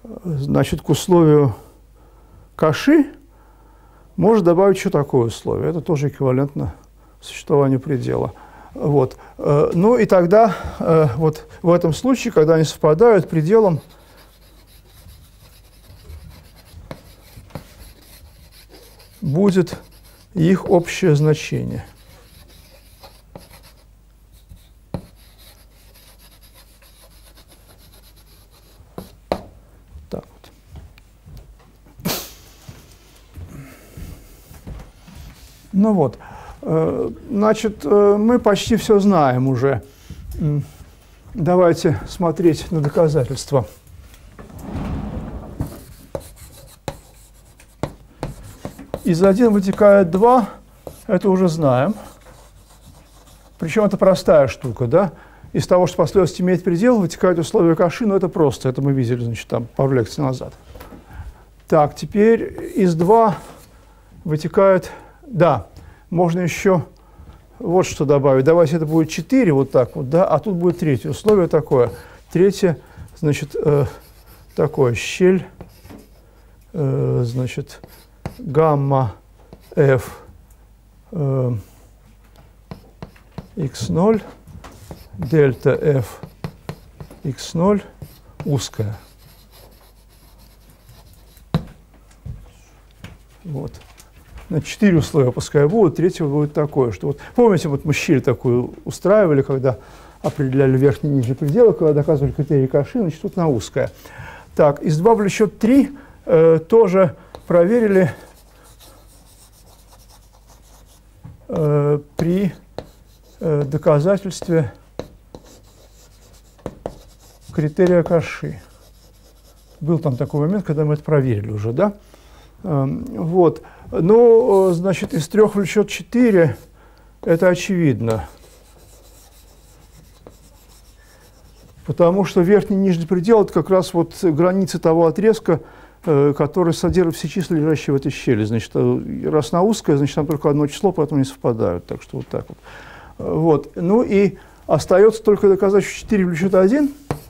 значит, к условию Каши можно добавить еще такое условие. Это тоже эквивалентно существованию предела. Вот. Ну и тогда вот в этом случае, когда они совпадают, пределом будет их общее значение. Так вот. Ну вот. Значит, мы почти все знаем уже. Давайте смотреть на доказательства. Из один вытекает два, это уже знаем. Причем это простая штука, да? Из того, что последовательность имеет предел, вытекают условия Каши, но это просто, это мы видели, значит, там пару лекций назад. Так, теперь из два вытекает, да, можно еще вот что добавить. Давайте это будет четыре, вот так вот, да, а тут будет третье условие такое. Третье, значит, э, такое, щель, э, значит, гамма f э, икс ноль, дельта f икс ноль узкая. Вот. На четыре условия пускай будут, третьего будет такое, что вот, помните, вот мы щель такую устраивали, когда определяли верхний и нижний пределы, когда доказывали критерии Каши, значит, тут на узкое. Так, из два в счет три э, тоже проверили э, при э, доказательстве критерия Каши. Был там такой момент, когда мы это проверили уже, да? Э, вот. Ну, значит, из трех в счет четыре, это очевидно. Потому что верхний и нижний предел – это как раз вот границы того отрезка, который содержит все числа, лежащие в этой щели. Значит, раз на узкое, значит, там только одно число, поэтому не совпадают. Так что вот так вот. Вот. Ну и остается только доказать, что четыре в счет один.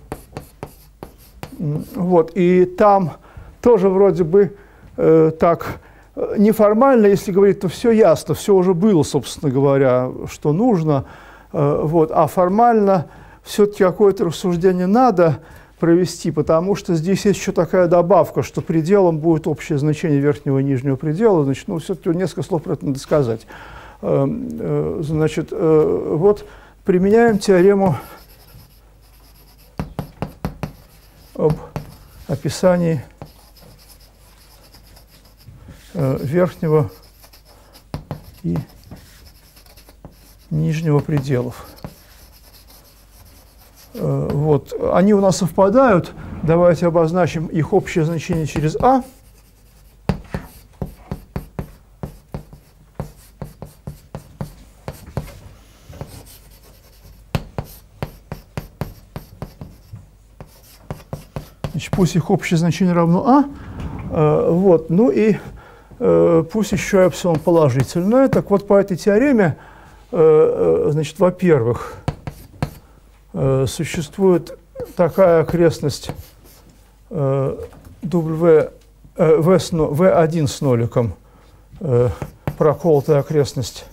Вот. И там тоже вроде бы э, так... Неформально, если говорить, то все ясно, все уже было, собственно говоря, что нужно. Вот. А формально все-таки какое-то рассуждение надо провести, потому что здесь есть еще такая добавка, что пределом будет общее значение верхнего и нижнего предела. Значит, ну, все-таки несколько слов про это надо сказать. Значит, вот применяем теорему об описании верхнего и нижнего пределов. Вот. Они у нас совпадают. Давайте обозначим их общее значение через А. Значит, пусть их общее значение равно А. Вот. Ну и пусть еще эпсилон положительное. Так вот, по этой теореме, значит, во-первых, существует такая окрестность W, V один с ноликом, проколотая окрестность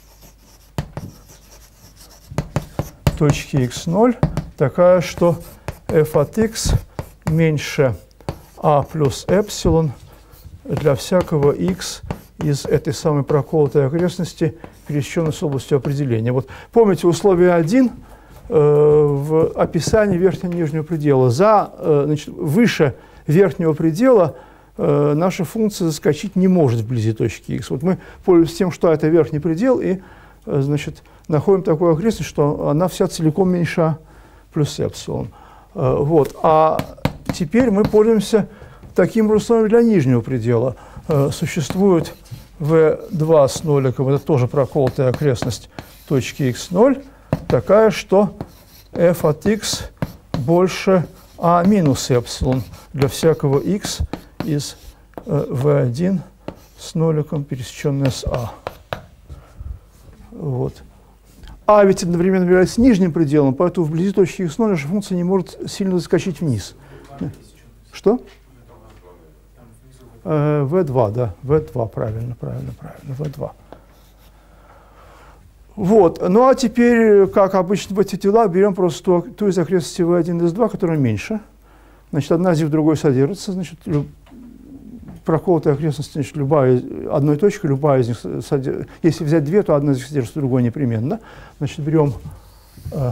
точки икс ноль, такая, что f от x меньше a плюс эпсилон для всякого x из этой самой проколотой окрестности, пересеченной с областью определения. Вот помните условие один э, в описании верхнего и нижнего предела. За, э, значит, выше верхнего предела э, наша функция заскочить не может вблизи точки x. Вот мы пользуемся тем, что это верхний предел, и э, значит, находим такую окрестность, что она вся целиком меньше a плюс эпсилон. Э, вот. А теперь мы пользуемся таким же условием для нижнего предела. Э, существует вэ два с ноликом, это тоже проколотая окрестность точки икс ноль, такая, что f от x больше a минус эпсилон для всякого x из э, вэ один с ноликом, пересеченная с a. Вот. А ведь одновременно является нижним пределом, поэтому вблизи точки икс ноль наша функция не может сильно заскочить вниз. Что? Э, вэ два, да, вэ два, правильно, правильно, правильно, вэ два. Вот, ну а теперь, как обычно в этих делах, берем просто ту, ту из окрестностей вэ один и эс два, которая меньше. Значит, одна из них в другой содержится, значит, проколотая окрестность, значит, любая, одной точкой, любая из них содержится. Если взять две, то одна из них содержится, другой непременно. Значит, берем э,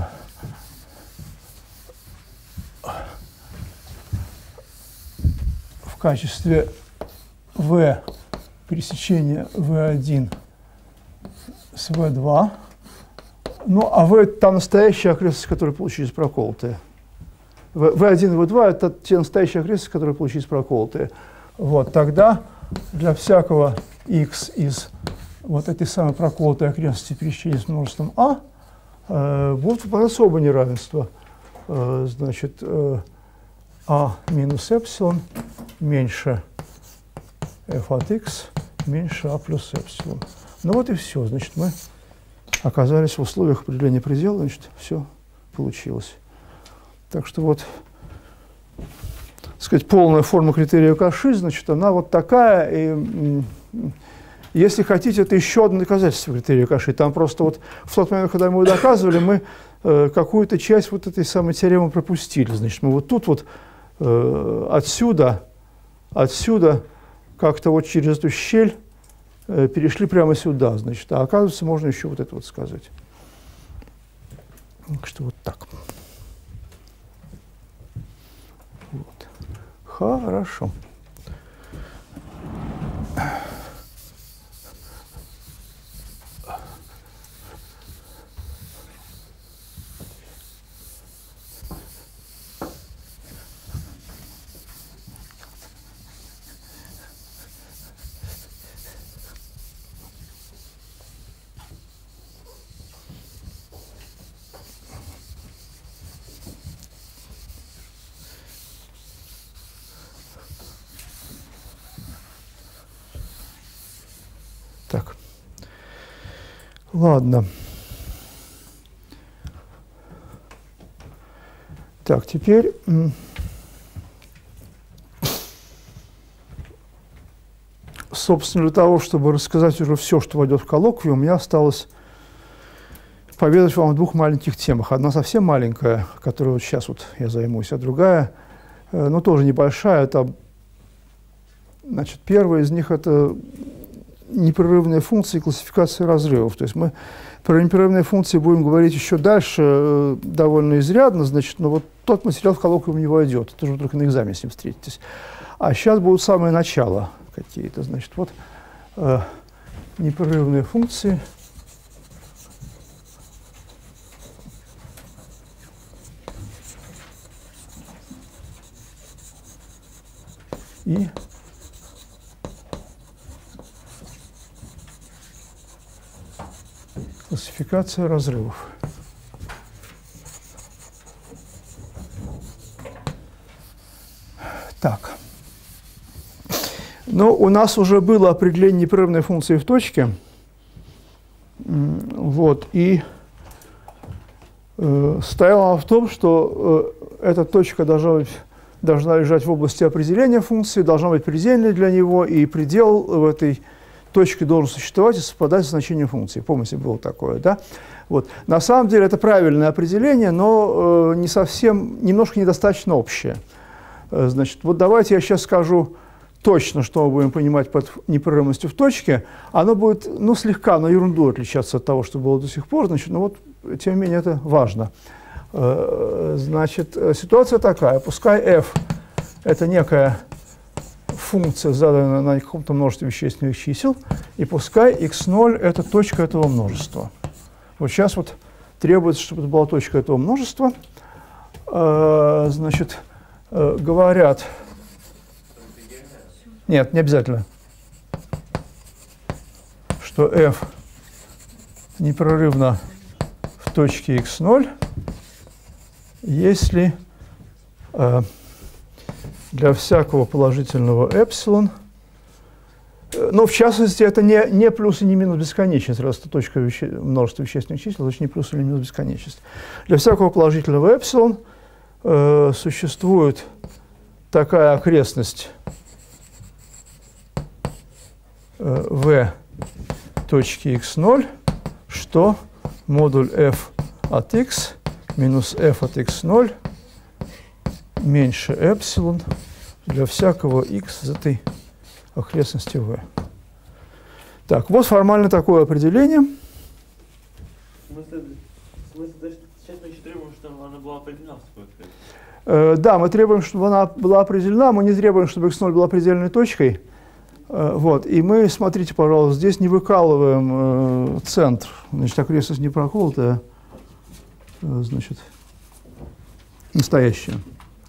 в качестве v пересечения вэ один с вэ два. Ну, а v – та настоящая окрестность, которая получились проколотые. вэ один и вэ два – это те настоящие окрестности, которые получились проколотые. Вот, тогда для всякого x из вот этой самой проколотой окрестности пересечения с множеством а э, будут выполняться оба неравенства. Э, значит, э, а минус эпсилон меньше f от x меньше а плюс эпсилон. Ну вот и все. Значит, мы оказались в условиях определения предела, значит, все получилось. Так что вот, так сказать, полная форма критерия Каши, значит, она вот такая. И, если хотите, это еще одно доказательство критерия Каши. Там просто вот в тот момент, когда мы его доказывали, мы э, какую-то часть вот этой самой теоремы пропустили. Значит, мы вот тут вот э, отсюда, отсюда как-то вот через эту щель э, перешли прямо сюда. Значит, а оказывается, можно еще вот это вот сказать. Так что вот так. Вот. Хорошо. Так, ладно. Так, теперь собственно, для того, чтобы рассказать уже все, что войдет в коллоквию, у меня осталось поведать вам о двух маленьких темах. Одна совсем маленькая, которой вот сейчас вот я займусь, а другая, ну, тоже небольшая. Это, значит, первая из них – это непрерывные функции и классификация разрывов. То есть мы про непрерывные функции будем говорить еще дальше э, довольно изрядно, значит, но вот тот материал в коллоквиум не войдет. Это уже только на экзамене с ним встретитесь. А сейчас будут самые начала какие-то. Значит, вот э, непрерывные функции. И классификация разрывов. Так. Ну, у нас уже было определение непрерывной функции в точке. Вот. И э, стояло в том, что э, эта точка должна быть, должна лежать в области определения функции, должна быть предельной для него, и предел в этой точке должен существовать и совпадать с значением функции. Помните, было такое, да? Вот. На самом деле это правильное определение, но э, не совсем, немножко недостаточно общее. Э, значит, вот давайте я сейчас скажу точно, что мы будем понимать под непрерывностью в точке. Оно будет, ну, слегка, но ерунду отличаться от того, что было до сих пор. Значит, ну вот, тем не менее, это важно. Э, значит, ситуация такая. Пускай f – это некая функция, заданная на каком-то множестве вещественных чисел, и пускай икс ноль – это точка этого множества. Вот сейчас вот требуется, чтобы это была точка этого множества. Э, значит, э, говорят… Нет, не обязательно, что f непрерывно в точке икс ноль, если э, для всякого положительного эпсилон, э, но в частности это не, не плюс и не минус бесконечность, раз это точка веще, множества вещественных чисел, значит не плюс или минус бесконечность. Для всякого положительного эпсилон э, существует такая окрестность э, v точки икс ноль, что модуль f от x минус f от икс ноль меньше эпсилон для всякого x из этой окрестности v. Так, вот формально такое определение. В смысле, в смысле, сейчас мы еще требуем, чтобы она была определена в свой ответ. Э, да, мы требуем, чтобы она была определена, мы не требуем, чтобы икс ноль была предельной точкой. Э, вот, и мы, смотрите, пожалуйста, здесь не выкалываем э, центр. Значит, окрестность не проколотая, э, значит, настоящая.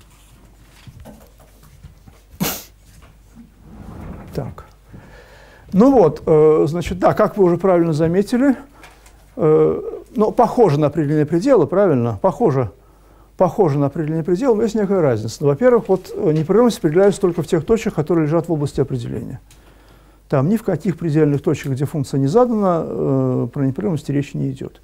Так. Ну вот, э, значит, да, как вы уже правильно заметили, э, ну, похоже на определение предела, правильно? Похоже, похоже на определение предела, но есть некая разница. Ну, во-первых, вот непрерывность определяется только в тех точках, которые лежат в области определения. Там ни в каких предельных точках, где функция не задана, э, про непрерывность речи не идет.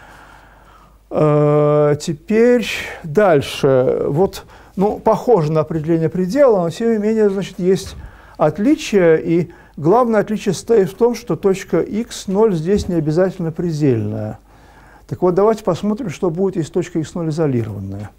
Э, теперь дальше. Вот, ну, похоже на определение предела, но тем не менее, значит, есть отличия, и главное отличие состоит в том, что точка икс ноль здесь не обязательно предельная. Так вот, давайте посмотрим, что будет, если точка икс ноль изолированная.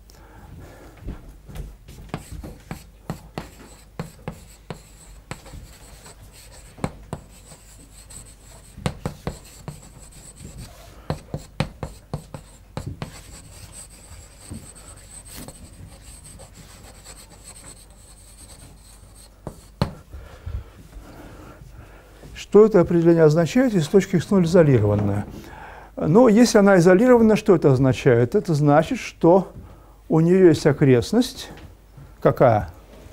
Что это определение означает, если точка икс ноль изолированная? Но если она изолирована, что это означает? Это значит, что у нее есть окрестность. Какая?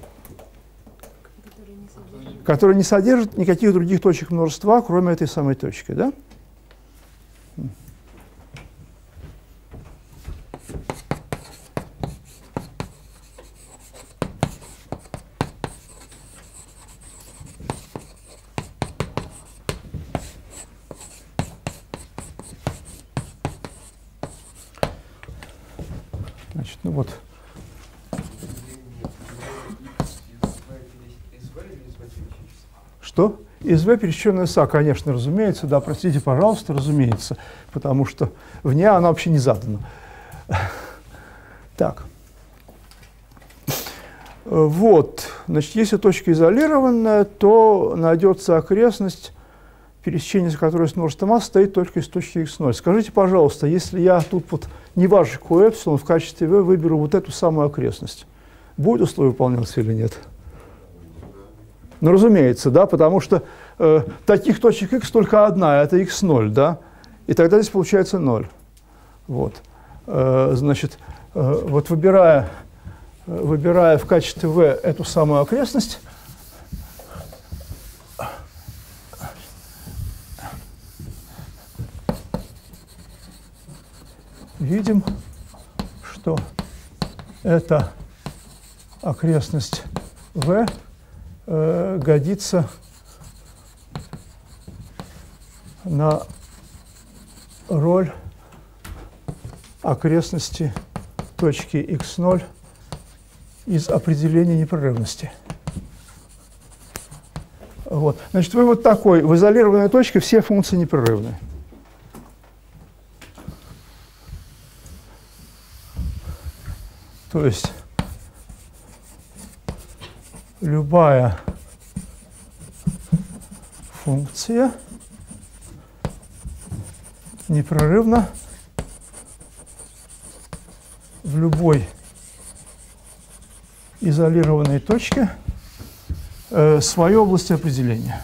Которая не содержит никаких других точек множества, кроме этой самой точки, да? Значит, ну вот. Что? Из V пересеченная с А, конечно, разумеется. Да, простите, пожалуйста, разумеется. Потому что вне она вообще не задана. Так. Вот. Значит, если точка изолированная, то найдется окрестность, пересечение которой с множеством А состоит только из точки икс ноль. Скажите, пожалуйста, если я тут вот неважно какой эпсилон в качестве V выберу вот эту самую окрестность, будет условие выполняться или нет? Ну, разумеется, да, потому что э, таких точек x только одна, это икс ноль, да, и тогда здесь получается ноль. Вот. Э, значит, э, вот выбирая, выбирая в качестве V эту самую окрестность, видим, что эта окрестность V э, годится на роль окрестности точки икс ноль из определения непрерывности. Вот. Значит, вы вот такой, в изолированной точке все функции непрерывны. То есть любая функция непрерывна в любой изолированной точке э, своей области определения.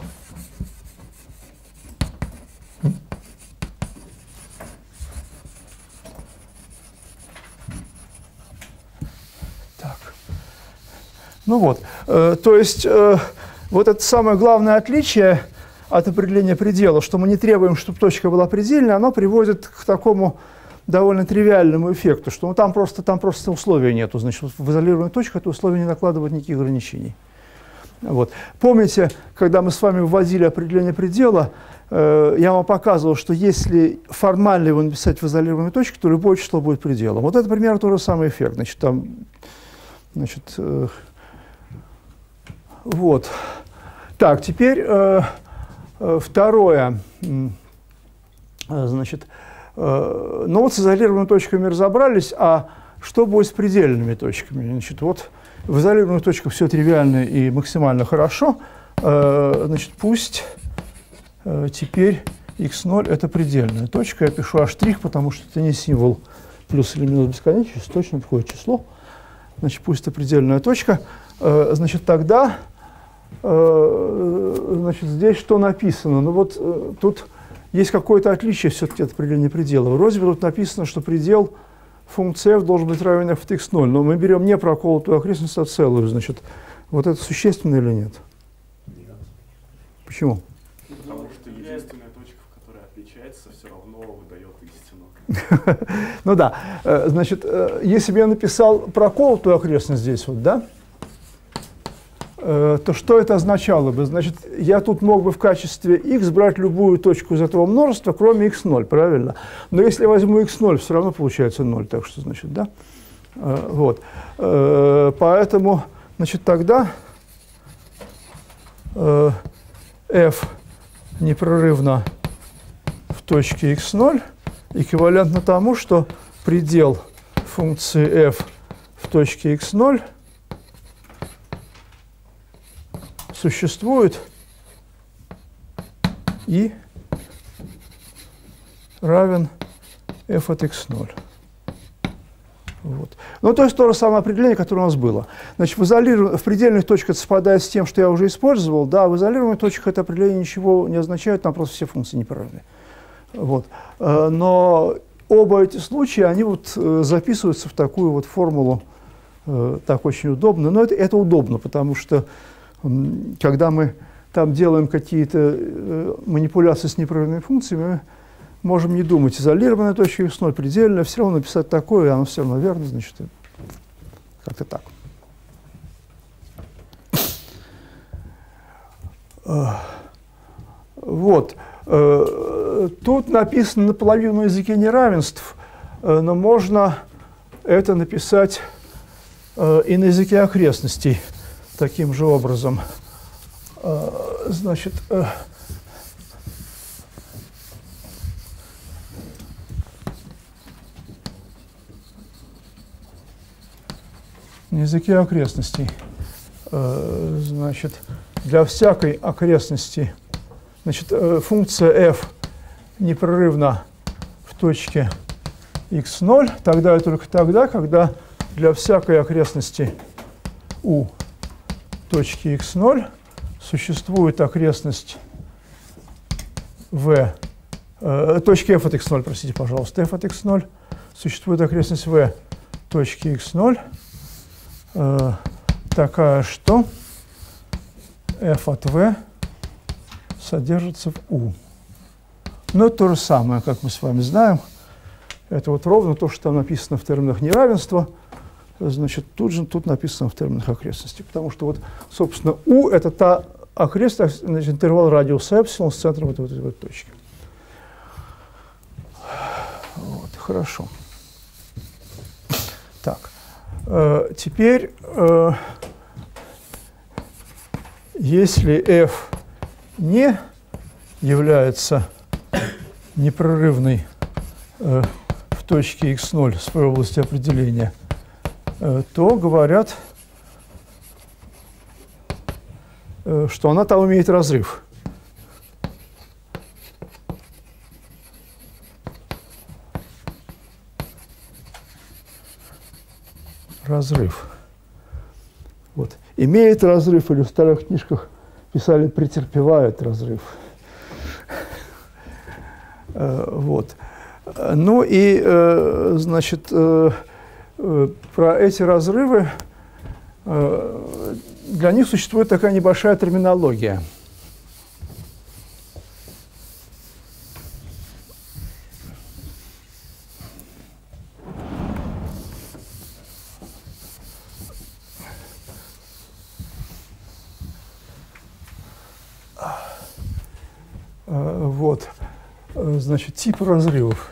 Ну вот, э, то есть э, вот это самое главное отличие от определения предела, что мы не требуем, чтобы точка была предельной, оно приводит к такому довольно тривиальному эффекту, что ну, там, просто, там просто условия нету. Значит, в изолированной точке это условие не накладывает никаких ограничений. Вот. Помните, когда мы с вами вводили определение предела, э, я вам показывал, что если формально его написать в изолированной точке, то любое число будет пределом. Вот это примерно тот же самый эффект. Значит, там Значит, э, вот. Так, теперь э, э, второе. Э, значит, э, ну вот с изолированными точками разобрались, а что будет с предельными точками? Значит, вот в изолированных точках все тривиально и максимально хорошо. Э, значит, пусть э, теперь икс ноль это предельная точка. Я пишу а', потому что это не символ плюс или минус бесконечности, точно такое число. Значит, пусть это предельная точка. Э, значит, тогда э, значит, здесь что написано? Ну вот э, тут есть какое-то отличие все-таки от определения предела. Вроде бы тут написано, что предел функции f должен быть равен f от икс ноль, но мы берем не проколотую окрестность, а целую. Значит, вот это существенно или нет? Нет. Почему? Потому что единственная точка, в которой отличается, все равно выдает истину. Ну да. Значит, если бы я написал проколотую окрестность здесь, вот, да, то что это означало бы? Значит, я тут мог бы в качестве x брать любую точку из этого множества, кроме икс ноль, правильно? Но если я возьму икс ноль, все равно получается ноль, так что, значит, да? Вот. Поэтому, значит, тогда f непрерывно в точке икс ноль эквивалентно тому, что предел функции f в точке икс ноль существует и равен f от икс ноль. Вот. Ну, то есть то же самое определение, которое у нас было. Значит, в, изолиров... в предельных точках это совпадает с тем, что я уже использовал. Да, в изолированных точках это определение ничего не означает, там просто все функции непрерывны. Вот. Но оба эти случая, они вот записываются в такую вот формулу, так очень удобно. Но это, это удобно, потому что когда мы там делаем какие-то манипуляции с непрерывными функциями, мы можем не думать, изолированная точка икс ноль, предельная, все равно написать такое, и оно все равно верно, значит, как-то так. Вот. Тут написано наполовину на языке неравенств, но можно это написать и на языке окрестностей таким же образом. Значит, на языке окрестностей. Значит, для всякой окрестности, значит, функция f непрерывна в точке икс ноль, тогда и только тогда, когда для всякой окрестности у точки икс ноль существует окрестность v, э, точки f от икс ноль, простите, пожалуйста, f от икс ноль, существует окрестность v точки икс ноль, э, такая, что f от v содержится в u. Но это то же самое, как мы с вами знаем. Это вот ровно то, что там написано в терминах неравенства. Значит, тут же тут написано в терминах окрестности. Потому что вот, собственно, u – это та окрестность, значит, интервал радиуса эпсилон с центром вот этой вот точки. Вот, хорошо. Так, э, теперь, э, если f не является непрерывной э, в точке икс ноль в своей области определения, э, то говорят, э, что она там имеет разрыв. Разрыв. Вот. Имеет разрыв, или в старых книжках писали претерпевает разрыв. Вот. Ну и, значит, про эти разрывы, для них существует такая небольшая терминология. Вот, значит, тип разрывов.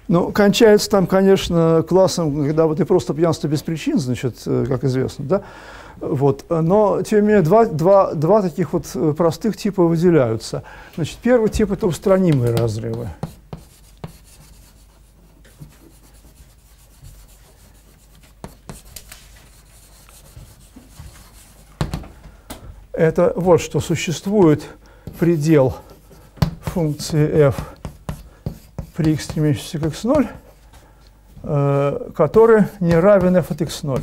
Ну, кончается там, конечно, классом, когда вот ты просто пьянство без причин, значит, как известно, да? Вот. Но, тем не менее, два, два, два таких вот простых типа выделяются. Значит, первый тип – это устранимые разрывы. Это вот что, существует предел функции f при x стремящемся к икс ноль, э, который не равен f от икс ноль.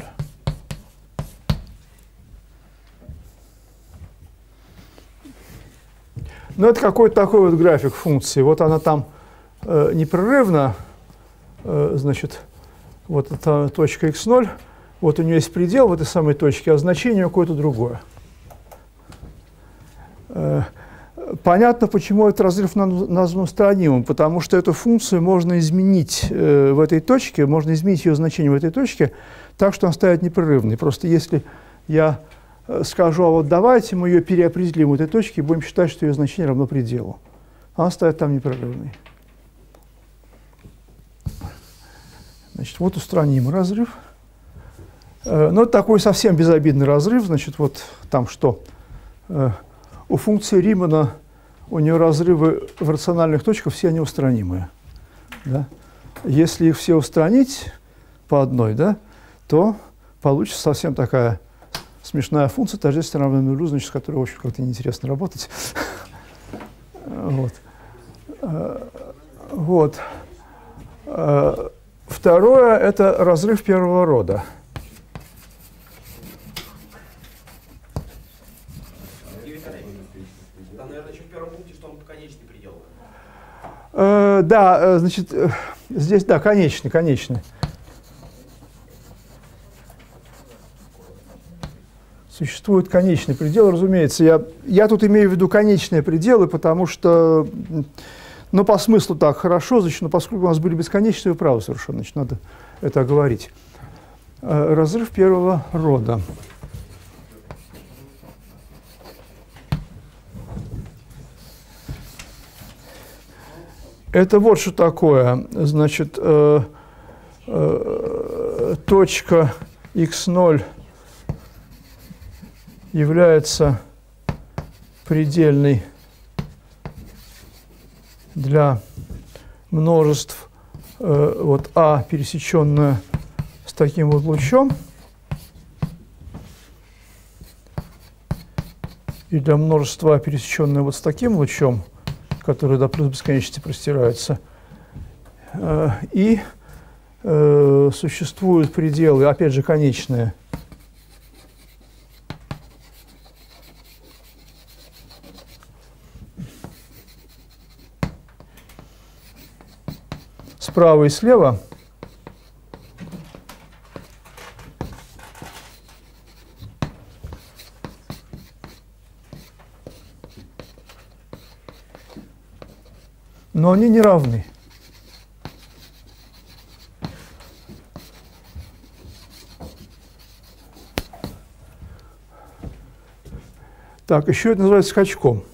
Ну, это какой-то такой вот график функции. Вот она там э, непрерывна, э, значит, вот эта точка икс ноль, вот у нее есть предел в этой самой точке, а значение какое-то другое. Э, понятно, почему этот разрыв назван устранимым, потому что эту функцию можно изменить э, в этой точке, можно изменить ее значение в этой точке так, что она станет непрерывной. Просто если я скажу, а вот давайте мы ее переопределим в этой точке и будем считать, что ее значение равно пределу. Она станет там непрерывной. Значит, вот устранимый разрыв. Ну, это такой совсем безобидный разрыв. Значит, вот там что? У функции Римана, у нее разрывы в рациональных точках, все они устранимые. Да? Если их все устранить по одной, да, то получится совсем такая смешная функция, тождественно равна нулю, значит, с которой, в общем, как-то неинтересно работать. Вот. Вот. Второе – это разрыв первого рода. Там, наверное, еще в первом пункте, что он конечный предел. Да, значит, здесь, да, конечный, конечный. Существует конечный предел, разумеется. Я, я тут имею в виду конечные пределы, потому что, ну, по смыслу так хорошо, значит, но поскольку у нас были бесконечные, вы правы совершенно, значит, надо это оговорить. Разрыв первого рода. Это вот что такое. Значит, э, э, точка икс ноль является предельной для множеств э, вот А, пересеченное с таким вот лучом, и для множества А, пересеченное вот с таким лучом, который до плюс бесконечности простирается. Э, и э, существуют пределы, опять же, конечные, справа и слева, но они не равны. Так, еще это называется скачком.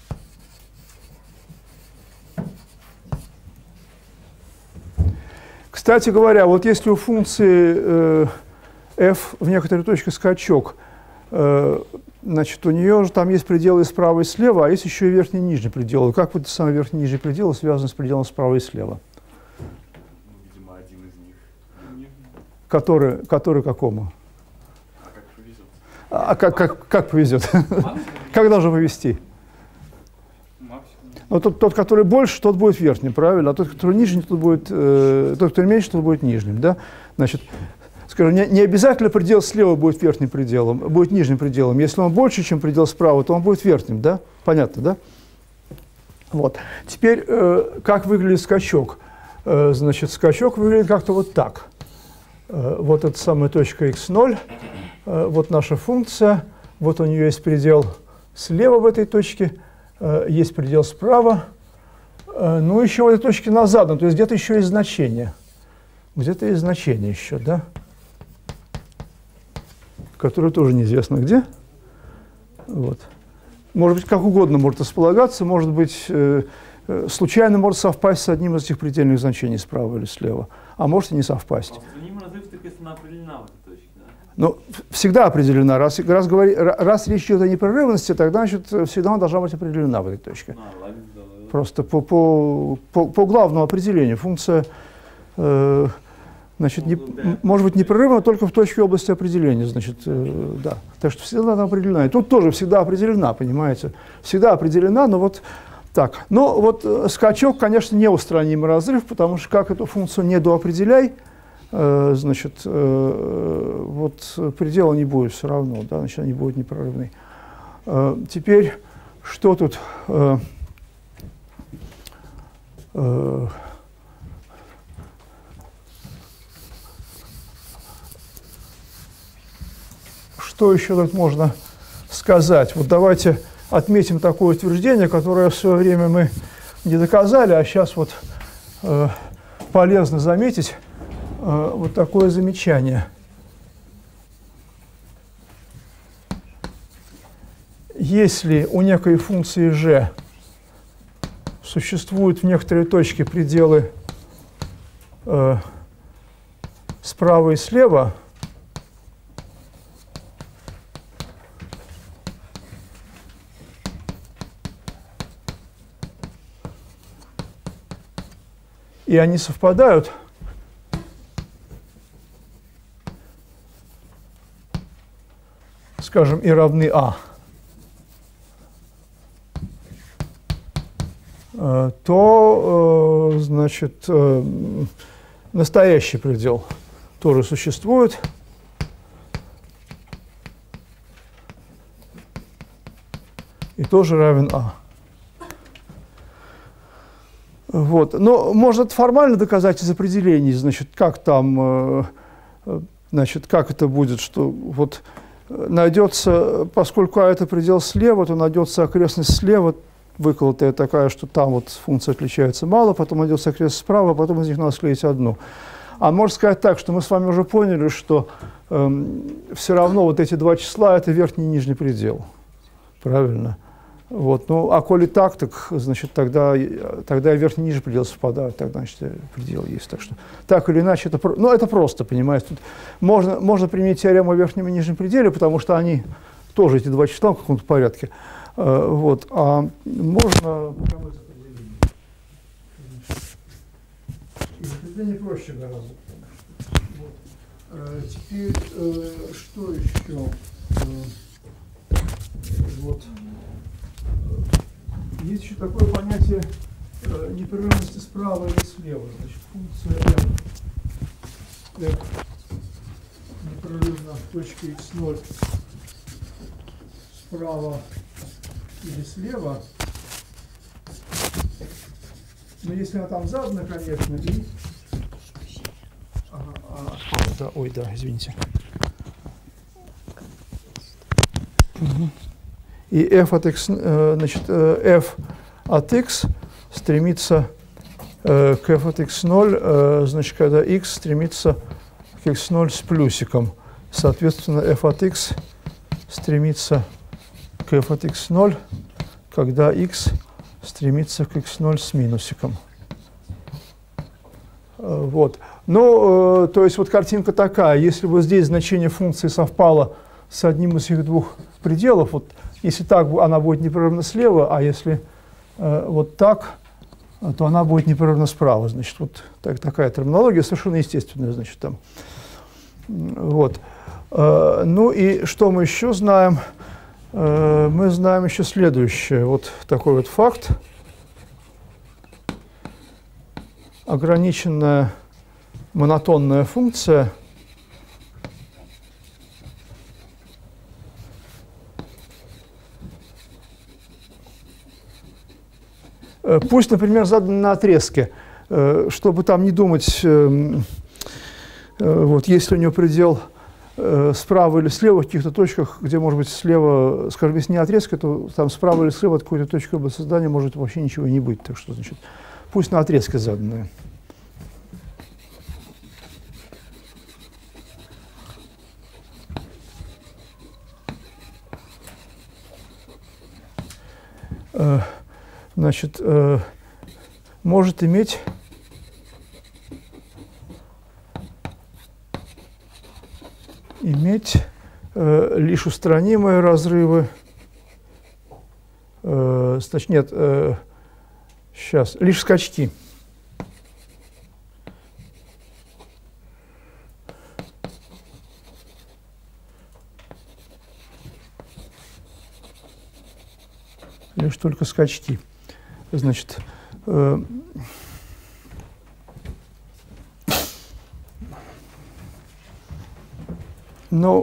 Кстати говоря, вот если у функции э, f в некоторой точке скачок, э, значит, у нее же там есть пределы справа и слева, а есть еще и верхний и нижний пределы. Как вот эти самые верхний и нижний пределы связаны с пределом справа и слева? Ну, видимо, один из них. Который, который какому? А как повезет? А как, как, как повезет? Как должен повезти? Но тот, тот, который больше, тот будет верхним, правильно? А тот, который нижний, тот будет, э, тот, который меньше, тот будет нижним, да? Значит, скажем, не, не обязательно предел слева будет верхним пределом, будет нижним пределом. Если он больше, чем предел справа, то он будет верхним, да? Понятно, да? Вот. Теперь, э, как выглядит скачок? Э, значит, скачок выглядит как-то вот так. Э, вот эта самая точка икс ноль, э, вот наша функция, вот у нее есть предел слева в этой точке, есть предел справа, ну, еще в этой точке на заданном, то есть где-то еще есть значение. Где-то есть значение еще, да? Которое тоже неизвестно где. Вот. Может быть, как угодно может располагаться, может быть, случайно может совпасть с одним из этих предельных значений справа или слева, а может и не совпасть. Устраним разрыв, только если она определена в этой точке, да? Ну, всегда определена. Раз, раз, говори, раз речь идет о непрерывности, тогда, значит, всегда она должна быть определена в этой точке. А, ладно, да, да. Просто по, по, по, по главному определению функция э, значит, не, может быть непрерывна только в точке области определения. Значит, э, да. Так что всегда она определена. И тут тоже всегда определена, понимаете? Всегда определена, но вот так. Но вот э, скачок, конечно, неустранимый разрыв, потому что как эту функцию недоопределяй, э, значит, э, вот предела не будет все равно, да, значит, они будут непрерывны. Э, теперь, что тут... Э, э, что еще тут можно сказать? Вот давайте отметим такое утверждение, которое в свое время мы не доказали, а сейчас вот э, полезно заметить э, вот такое замечание. Если у некой функции g существуют в некоторой точке пределы э, справа и слева, и они совпадают, скажем, и равны а, то, значит, настоящий предел тоже существует. И тоже равен а. Вот. Но можно это формально доказать из определений, значит, как там, значит, как это будет, что вот найдется, поскольку а это предел слева, то найдется окрестность слева, выколотая такая, что там вот функция отличается мало, потом найдется окрестность справа, потом из них надо склеить одну. А можно сказать так, что мы с вами уже поняли, что эм, все равно вот эти два числа – это верхний и нижний предел. Правильно? Вот. Ну, а коли так, так, значит, тогда, тогда и верхний и нижний предел совпадают, тогда, значит, предел есть. Так что, так или иначе, это, ну, это просто, понимаете. Тут можно, можно применить теорему о верхнем и нижнем пределе, потому что они тоже, эти два числа, в каком-то порядке. Вот. А можно прямо из определения. Из определения проще гораздо. Вот. Теперь, что еще? Вот. Есть еще такое понятие э, непрерывности справа или слева. Значит, функция m, f непрерывна в точке икс ноль справа или слева. Но если она там задана, конечно, и... Ага, а, да, ой, да, извините. Угу. И f от x, значит, f от x стремится к f от икс ноль, значит, когда x стремится к икс ноль с плюсиком. Соответственно, f от x стремится к f от икс ноль, когда x стремится к икс ноль с минусиком. Вот. Ну, то есть вот картинка такая. Если вот здесь значение функции совпало с одним из их двух пределов, вот если так, она будет непрерывно слева, а если э, вот так, то она будет непрерывно справа. Значит, вот так, такая терминология, совершенно естественная, значит, там. Вот. Э, ну и что мы еще знаем? Э, мы знаем еще следующее. Вот такой вот факт. Ограниченная монотонная функция пусть, например, задан на отрезке, чтобы там не думать, вот, если у него предел справа или слева в каких-то точках, где, может быть, слева, скажем, если не отрезка, то там справа или слева от какой-то точки области создания может вообще ничего и не быть. Так что, значит, пусть на отрезке заданное. Значит, может иметь иметь э, лишь устранимые разрывы, э, значит, нет, э, сейчас, лишь скачки. Лишь только скачки. Значит, э, но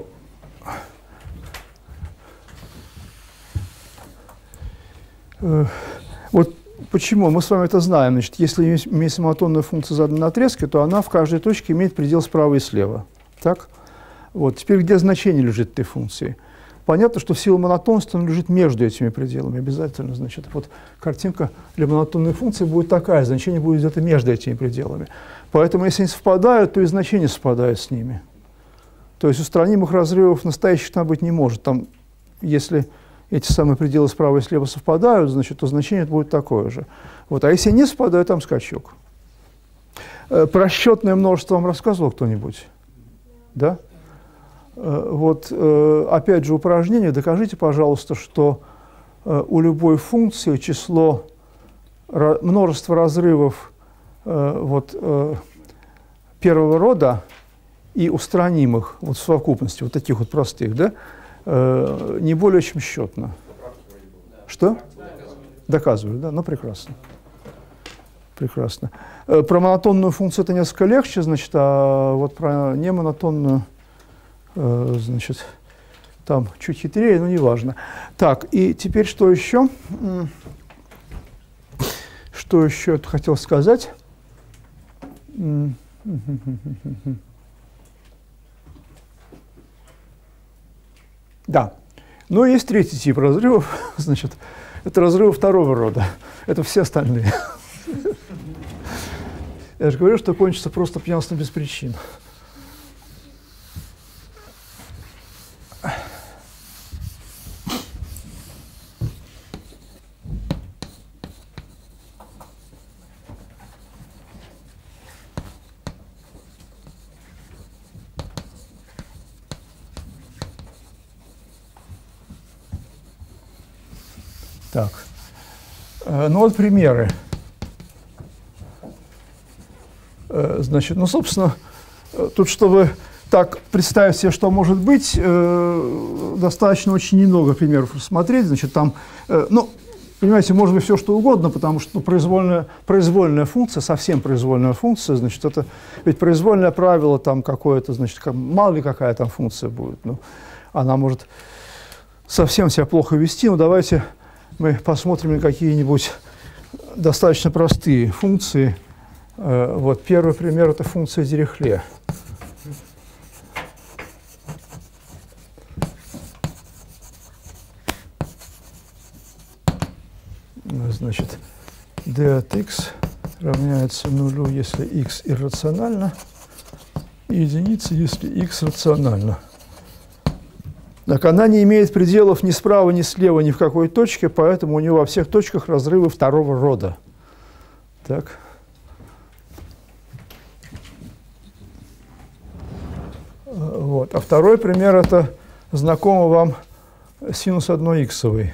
э, вот почему? Мы с вами это знаем. Значит, если имеется монотонная функция заданной на отрезке, то она в каждой точке имеет предел справа и слева. Так? Вот. Теперь где значение лежит этой функции? Понятно, что в силу монотонности он лежит между этими пределами обязательно. Значит, вот картинка для монотонной функции будет такая, значение будет где-то между этими пределами. Поэтому, если они совпадают, то и значение совпадает с ними. То есть устранимых разрывов настоящих там быть не может. Там, если эти самые пределы справа и слева совпадают, значит, то значение будет такое же. Вот. А если не совпадают, там скачок. Про счетное множество вам рассказывал кто-нибудь? Да? Вот, опять же, упражнение. Докажите, пожалуйста, что у любой функции число, множество разрывов вот, первого рода и устранимых вот, в совокупности, вот таких вот простых, да, не более чем счетно. Что? Доказываю, да? Ну, прекрасно. Прекрасно. Про монотонную функцию это несколько легче, значит, а вот про немонотонную, значит, там чуть хитрее, но неважно. Так, и теперь что еще? Что еще я хотел сказать? Да. Но есть третий тип разрывов, значит, это разрывы второго рода. Это все остальные. Я же говорю, что кончится просто пьянством без причин. Так, ну вот примеры. Значит, ну, собственно, тут, чтобы так представить себе, что может быть, достаточно очень немного примеров рассмотреть. Значит, там, ну, понимаете, может быть все, что угодно, потому что ну, произвольная, произвольная функция, совсем произвольная функция, значит, это ведь произвольное правило там какое-то, значит, как, мало ли какая там функция будет. Ну, она может совсем себя плохо вести, но давайте мы посмотрим на какие-нибудь достаточно простые функции. Вот первый пример – это функция Дирихле. Значит, d от x равняется нулю, если x иррационально, и единице, если x рационально. Так, она не имеет пределов ни справа, ни слева, ни в какой точке, поэтому у нее во всех точках разрывы второго рода. Так. Вот. А второй пример – это знакомый вам синус одной иксовый.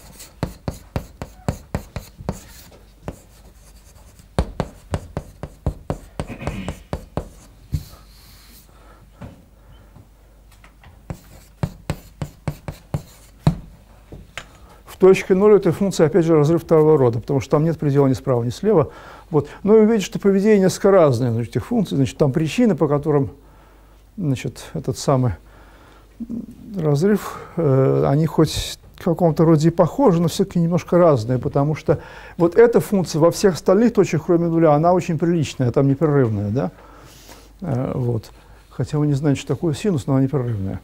Точка ноль – это функция, опять же, разрыв второго рода, потому что там нет предела ни справа, ни слева. Вот. Но вы видите, что поведение несколько разное значит, этих функций. Значит, там причины, по которым значит, этот самый разрыв, э, они хоть в каком-то роде и похожи, но все-таки немножко разные, потому что вот эта функция во всех остальных точках, кроме нуля, она очень приличная, там непрерывная. Да? Э, вот. Хотя вы не знаете, что такое синус, но она непрерывная.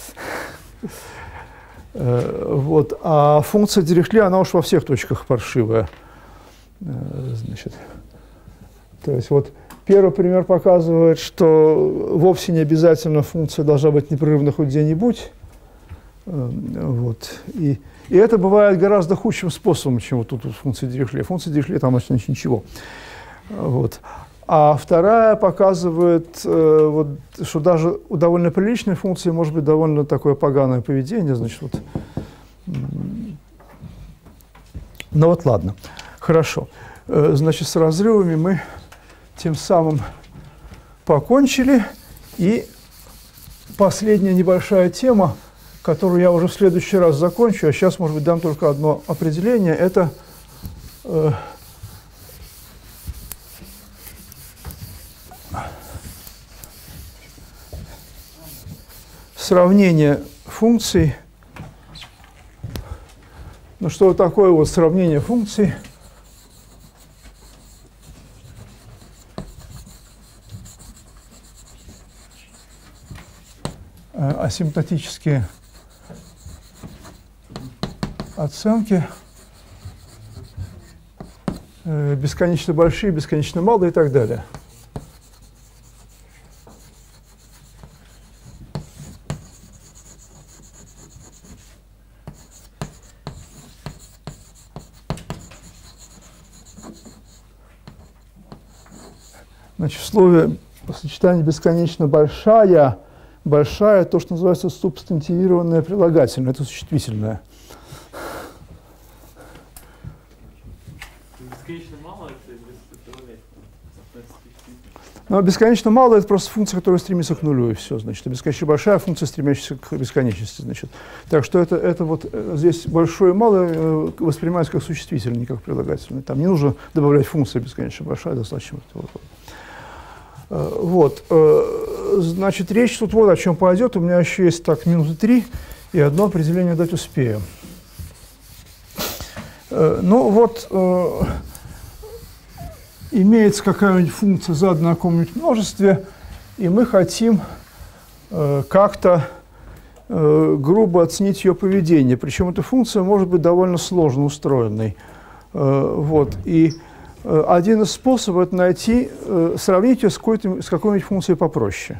Вот. А функция Дирихле, она уж во всех точках паршивая. Значит, то есть вот первый пример показывает, что вовсе не обязательно функция должна быть непрерывна хоть где-нибудь. Вот. И, и это бывает гораздо худшим способом, чем вот тут вот функция Дирихле. Функция Дирихле там значит ничего. Вот. А вторая показывает, э, вот, что даже у довольно приличной функции может быть довольно такое поганое поведение. Значит, вот. Ну вот ладно, хорошо. Э, значит, с разрывами мы тем самым покончили. И последняя небольшая тема, которую я уже в следующий раз закончу, а сейчас, может быть, дам только одно определение, это э, сравнение функций. Ну, что такое вот сравнение функций? Асимптотические оценки, бесконечно большие, бесконечно малые и так далее. Значит, в слове сочетание бесконечно большая, большая, то, что называется субстантивированное прилагательное, это существительное. Бесконечно мало, это без Но бесконечно мало – это просто функция, которая стремится к нулю, и все. Значит, бесконечно большая функция, стремящаяся к бесконечности. Значит. Так что это, это вот здесь большое и малое воспринимается как существительное, не как прилагательное. Там не нужно добавлять функцию бесконечно большая, достаточно. Вот. Значит, речь тут вот о чем пойдет. У меня еще есть так минуты три, и одно определение дать успею. Ну вот, имеется какая-нибудь функция задана на каком-нибудь множестве, и мы хотим как-то грубо оценить ее поведение. Причем эта функция может быть довольно сложно устроенной. Вот. И один из способов – это найти, сравнить ее с какой-то, с какой-нибудь функцией попроще.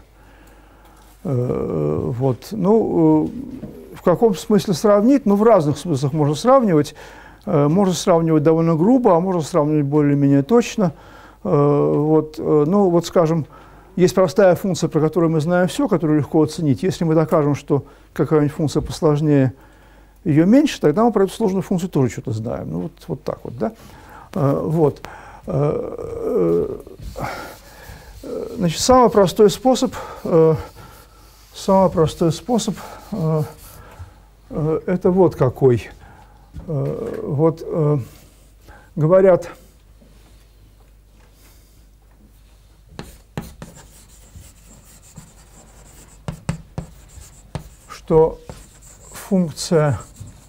Вот. Ну, в каком смысле сравнить? Ну, в разных смыслах можно сравнивать. Можно сравнивать довольно грубо, а можно сравнивать более-менее точно. Вот. Ну, вот, скажем, есть простая функция, про которую мы знаем все, которую легко оценить. Если мы докажем, что какая-нибудь функция посложнее, ее меньше, тогда мы про эту сложную функцию тоже что-то знаем. Ну, вот, вот так вот, да? Вот. Значит, самый простой способ, самый простой способ это вот какой. Вот говорят, что функция,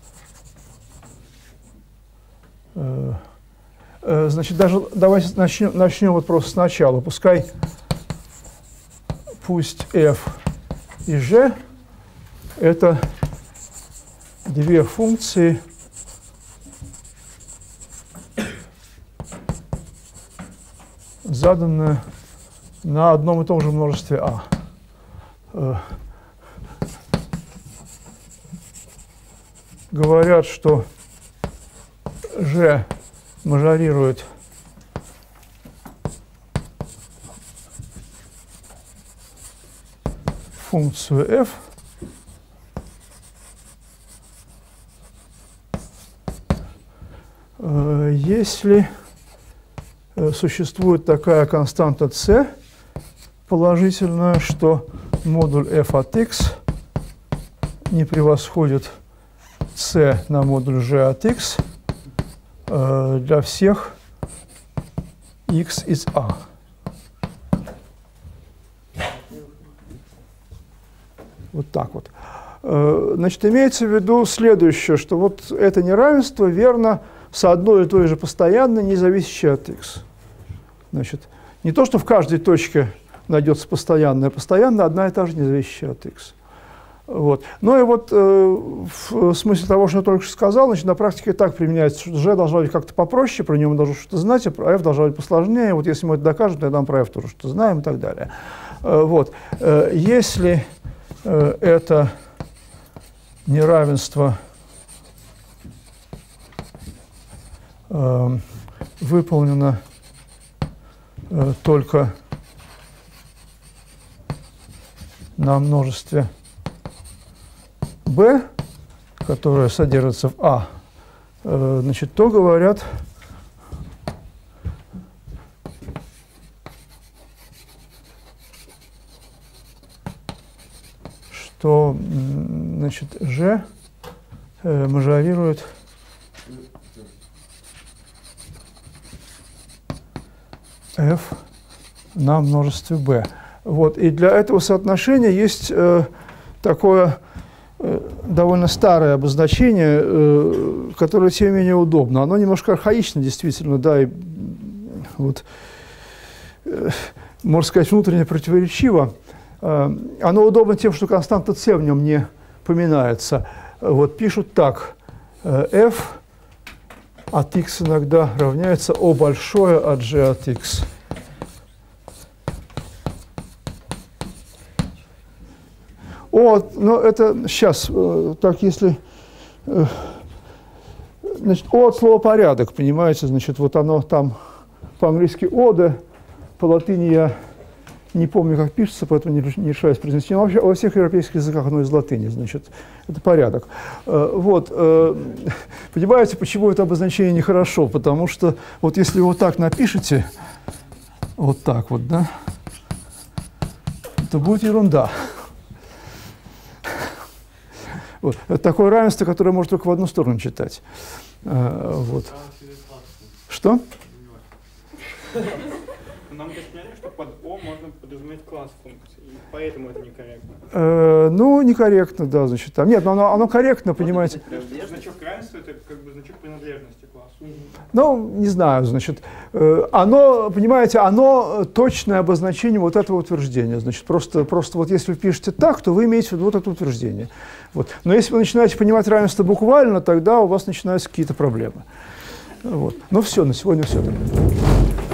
значит, даже давайте начнем, начнем вот просто сначала. Пускай пусть f и g это две функции, заданные на одном и том же множестве а. Говорят, что g мажорирует функцию f, если существует такая константа c положительная, что модуль f от x не превосходит c на модуль g от x э, для всех x из a. Вот так вот. Э, значит, имеется в виду следующее, что вот это неравенство верно с одной и той же постоянной, не зависящей от x. Значит, не то, что в каждой точке найдется постоянная, постоянная одна и та же, не зависящая от x. Вот. Ну и вот э, в смысле того, что я только что сказал, значит, на практике так применяется, что g должна быть как-то попроще, про нее мы должны что-то знать, а про f должна быть посложнее. Вот если мы это докажем, тогда мы про f тоже что-то знаем и так далее. Э, вот. э, если э, это неравенство э, выполнено э, только на множестве b, которое содержится в А, э, значит, то говорят, что, значит, G э, мажорирует F на множестве B. Вот. И для этого соотношения есть э, такое э, довольно старое обозначение, э, которое, тем не менее, удобно. Оно немножко архаично, действительно, да, и вот, э, можно сказать, внутренне противоречиво. Э, оно удобно тем, что константа c в нем не поминается. Вот, пишут так. Э, f от x иногда равняется O большое от g от x. О, ну это сейчас, так если, значит, О от слова порядок, понимаете, значит, вот оно там по-английски ода, по латыни я не помню, как пишется, поэтому не, не решаюсь произнести, но вообще во всех европейских языках оно из латыни, значит, это порядок. Вот, понимаете, почему это обозначение нехорошо? Потому что вот если вы вот так напишете, вот так вот, да, то будет ерунда. Вот. Это такое равенство, которое может только в одну сторону читать. А, вот. Что? Нам объясняли, что под О можно подразумевать класс функций, и поэтому это некорректно. Э, ну, некорректно, да, значит. Там. Нет, но оно, оно корректно, понимаете. Значок равенства – это как бы значок принадлежности классу. Ну, не знаю, значит. Э, оно, понимаете, оно точное обозначение вот этого утверждения. Значит, просто, просто вот если вы пишете так, то вы имеете в виду вот это утверждение. Вот. Но если вы начинаете понимать равенство буквально, тогда у вас начинаются какие-то проблемы. Вот. Ну все, на сегодня все.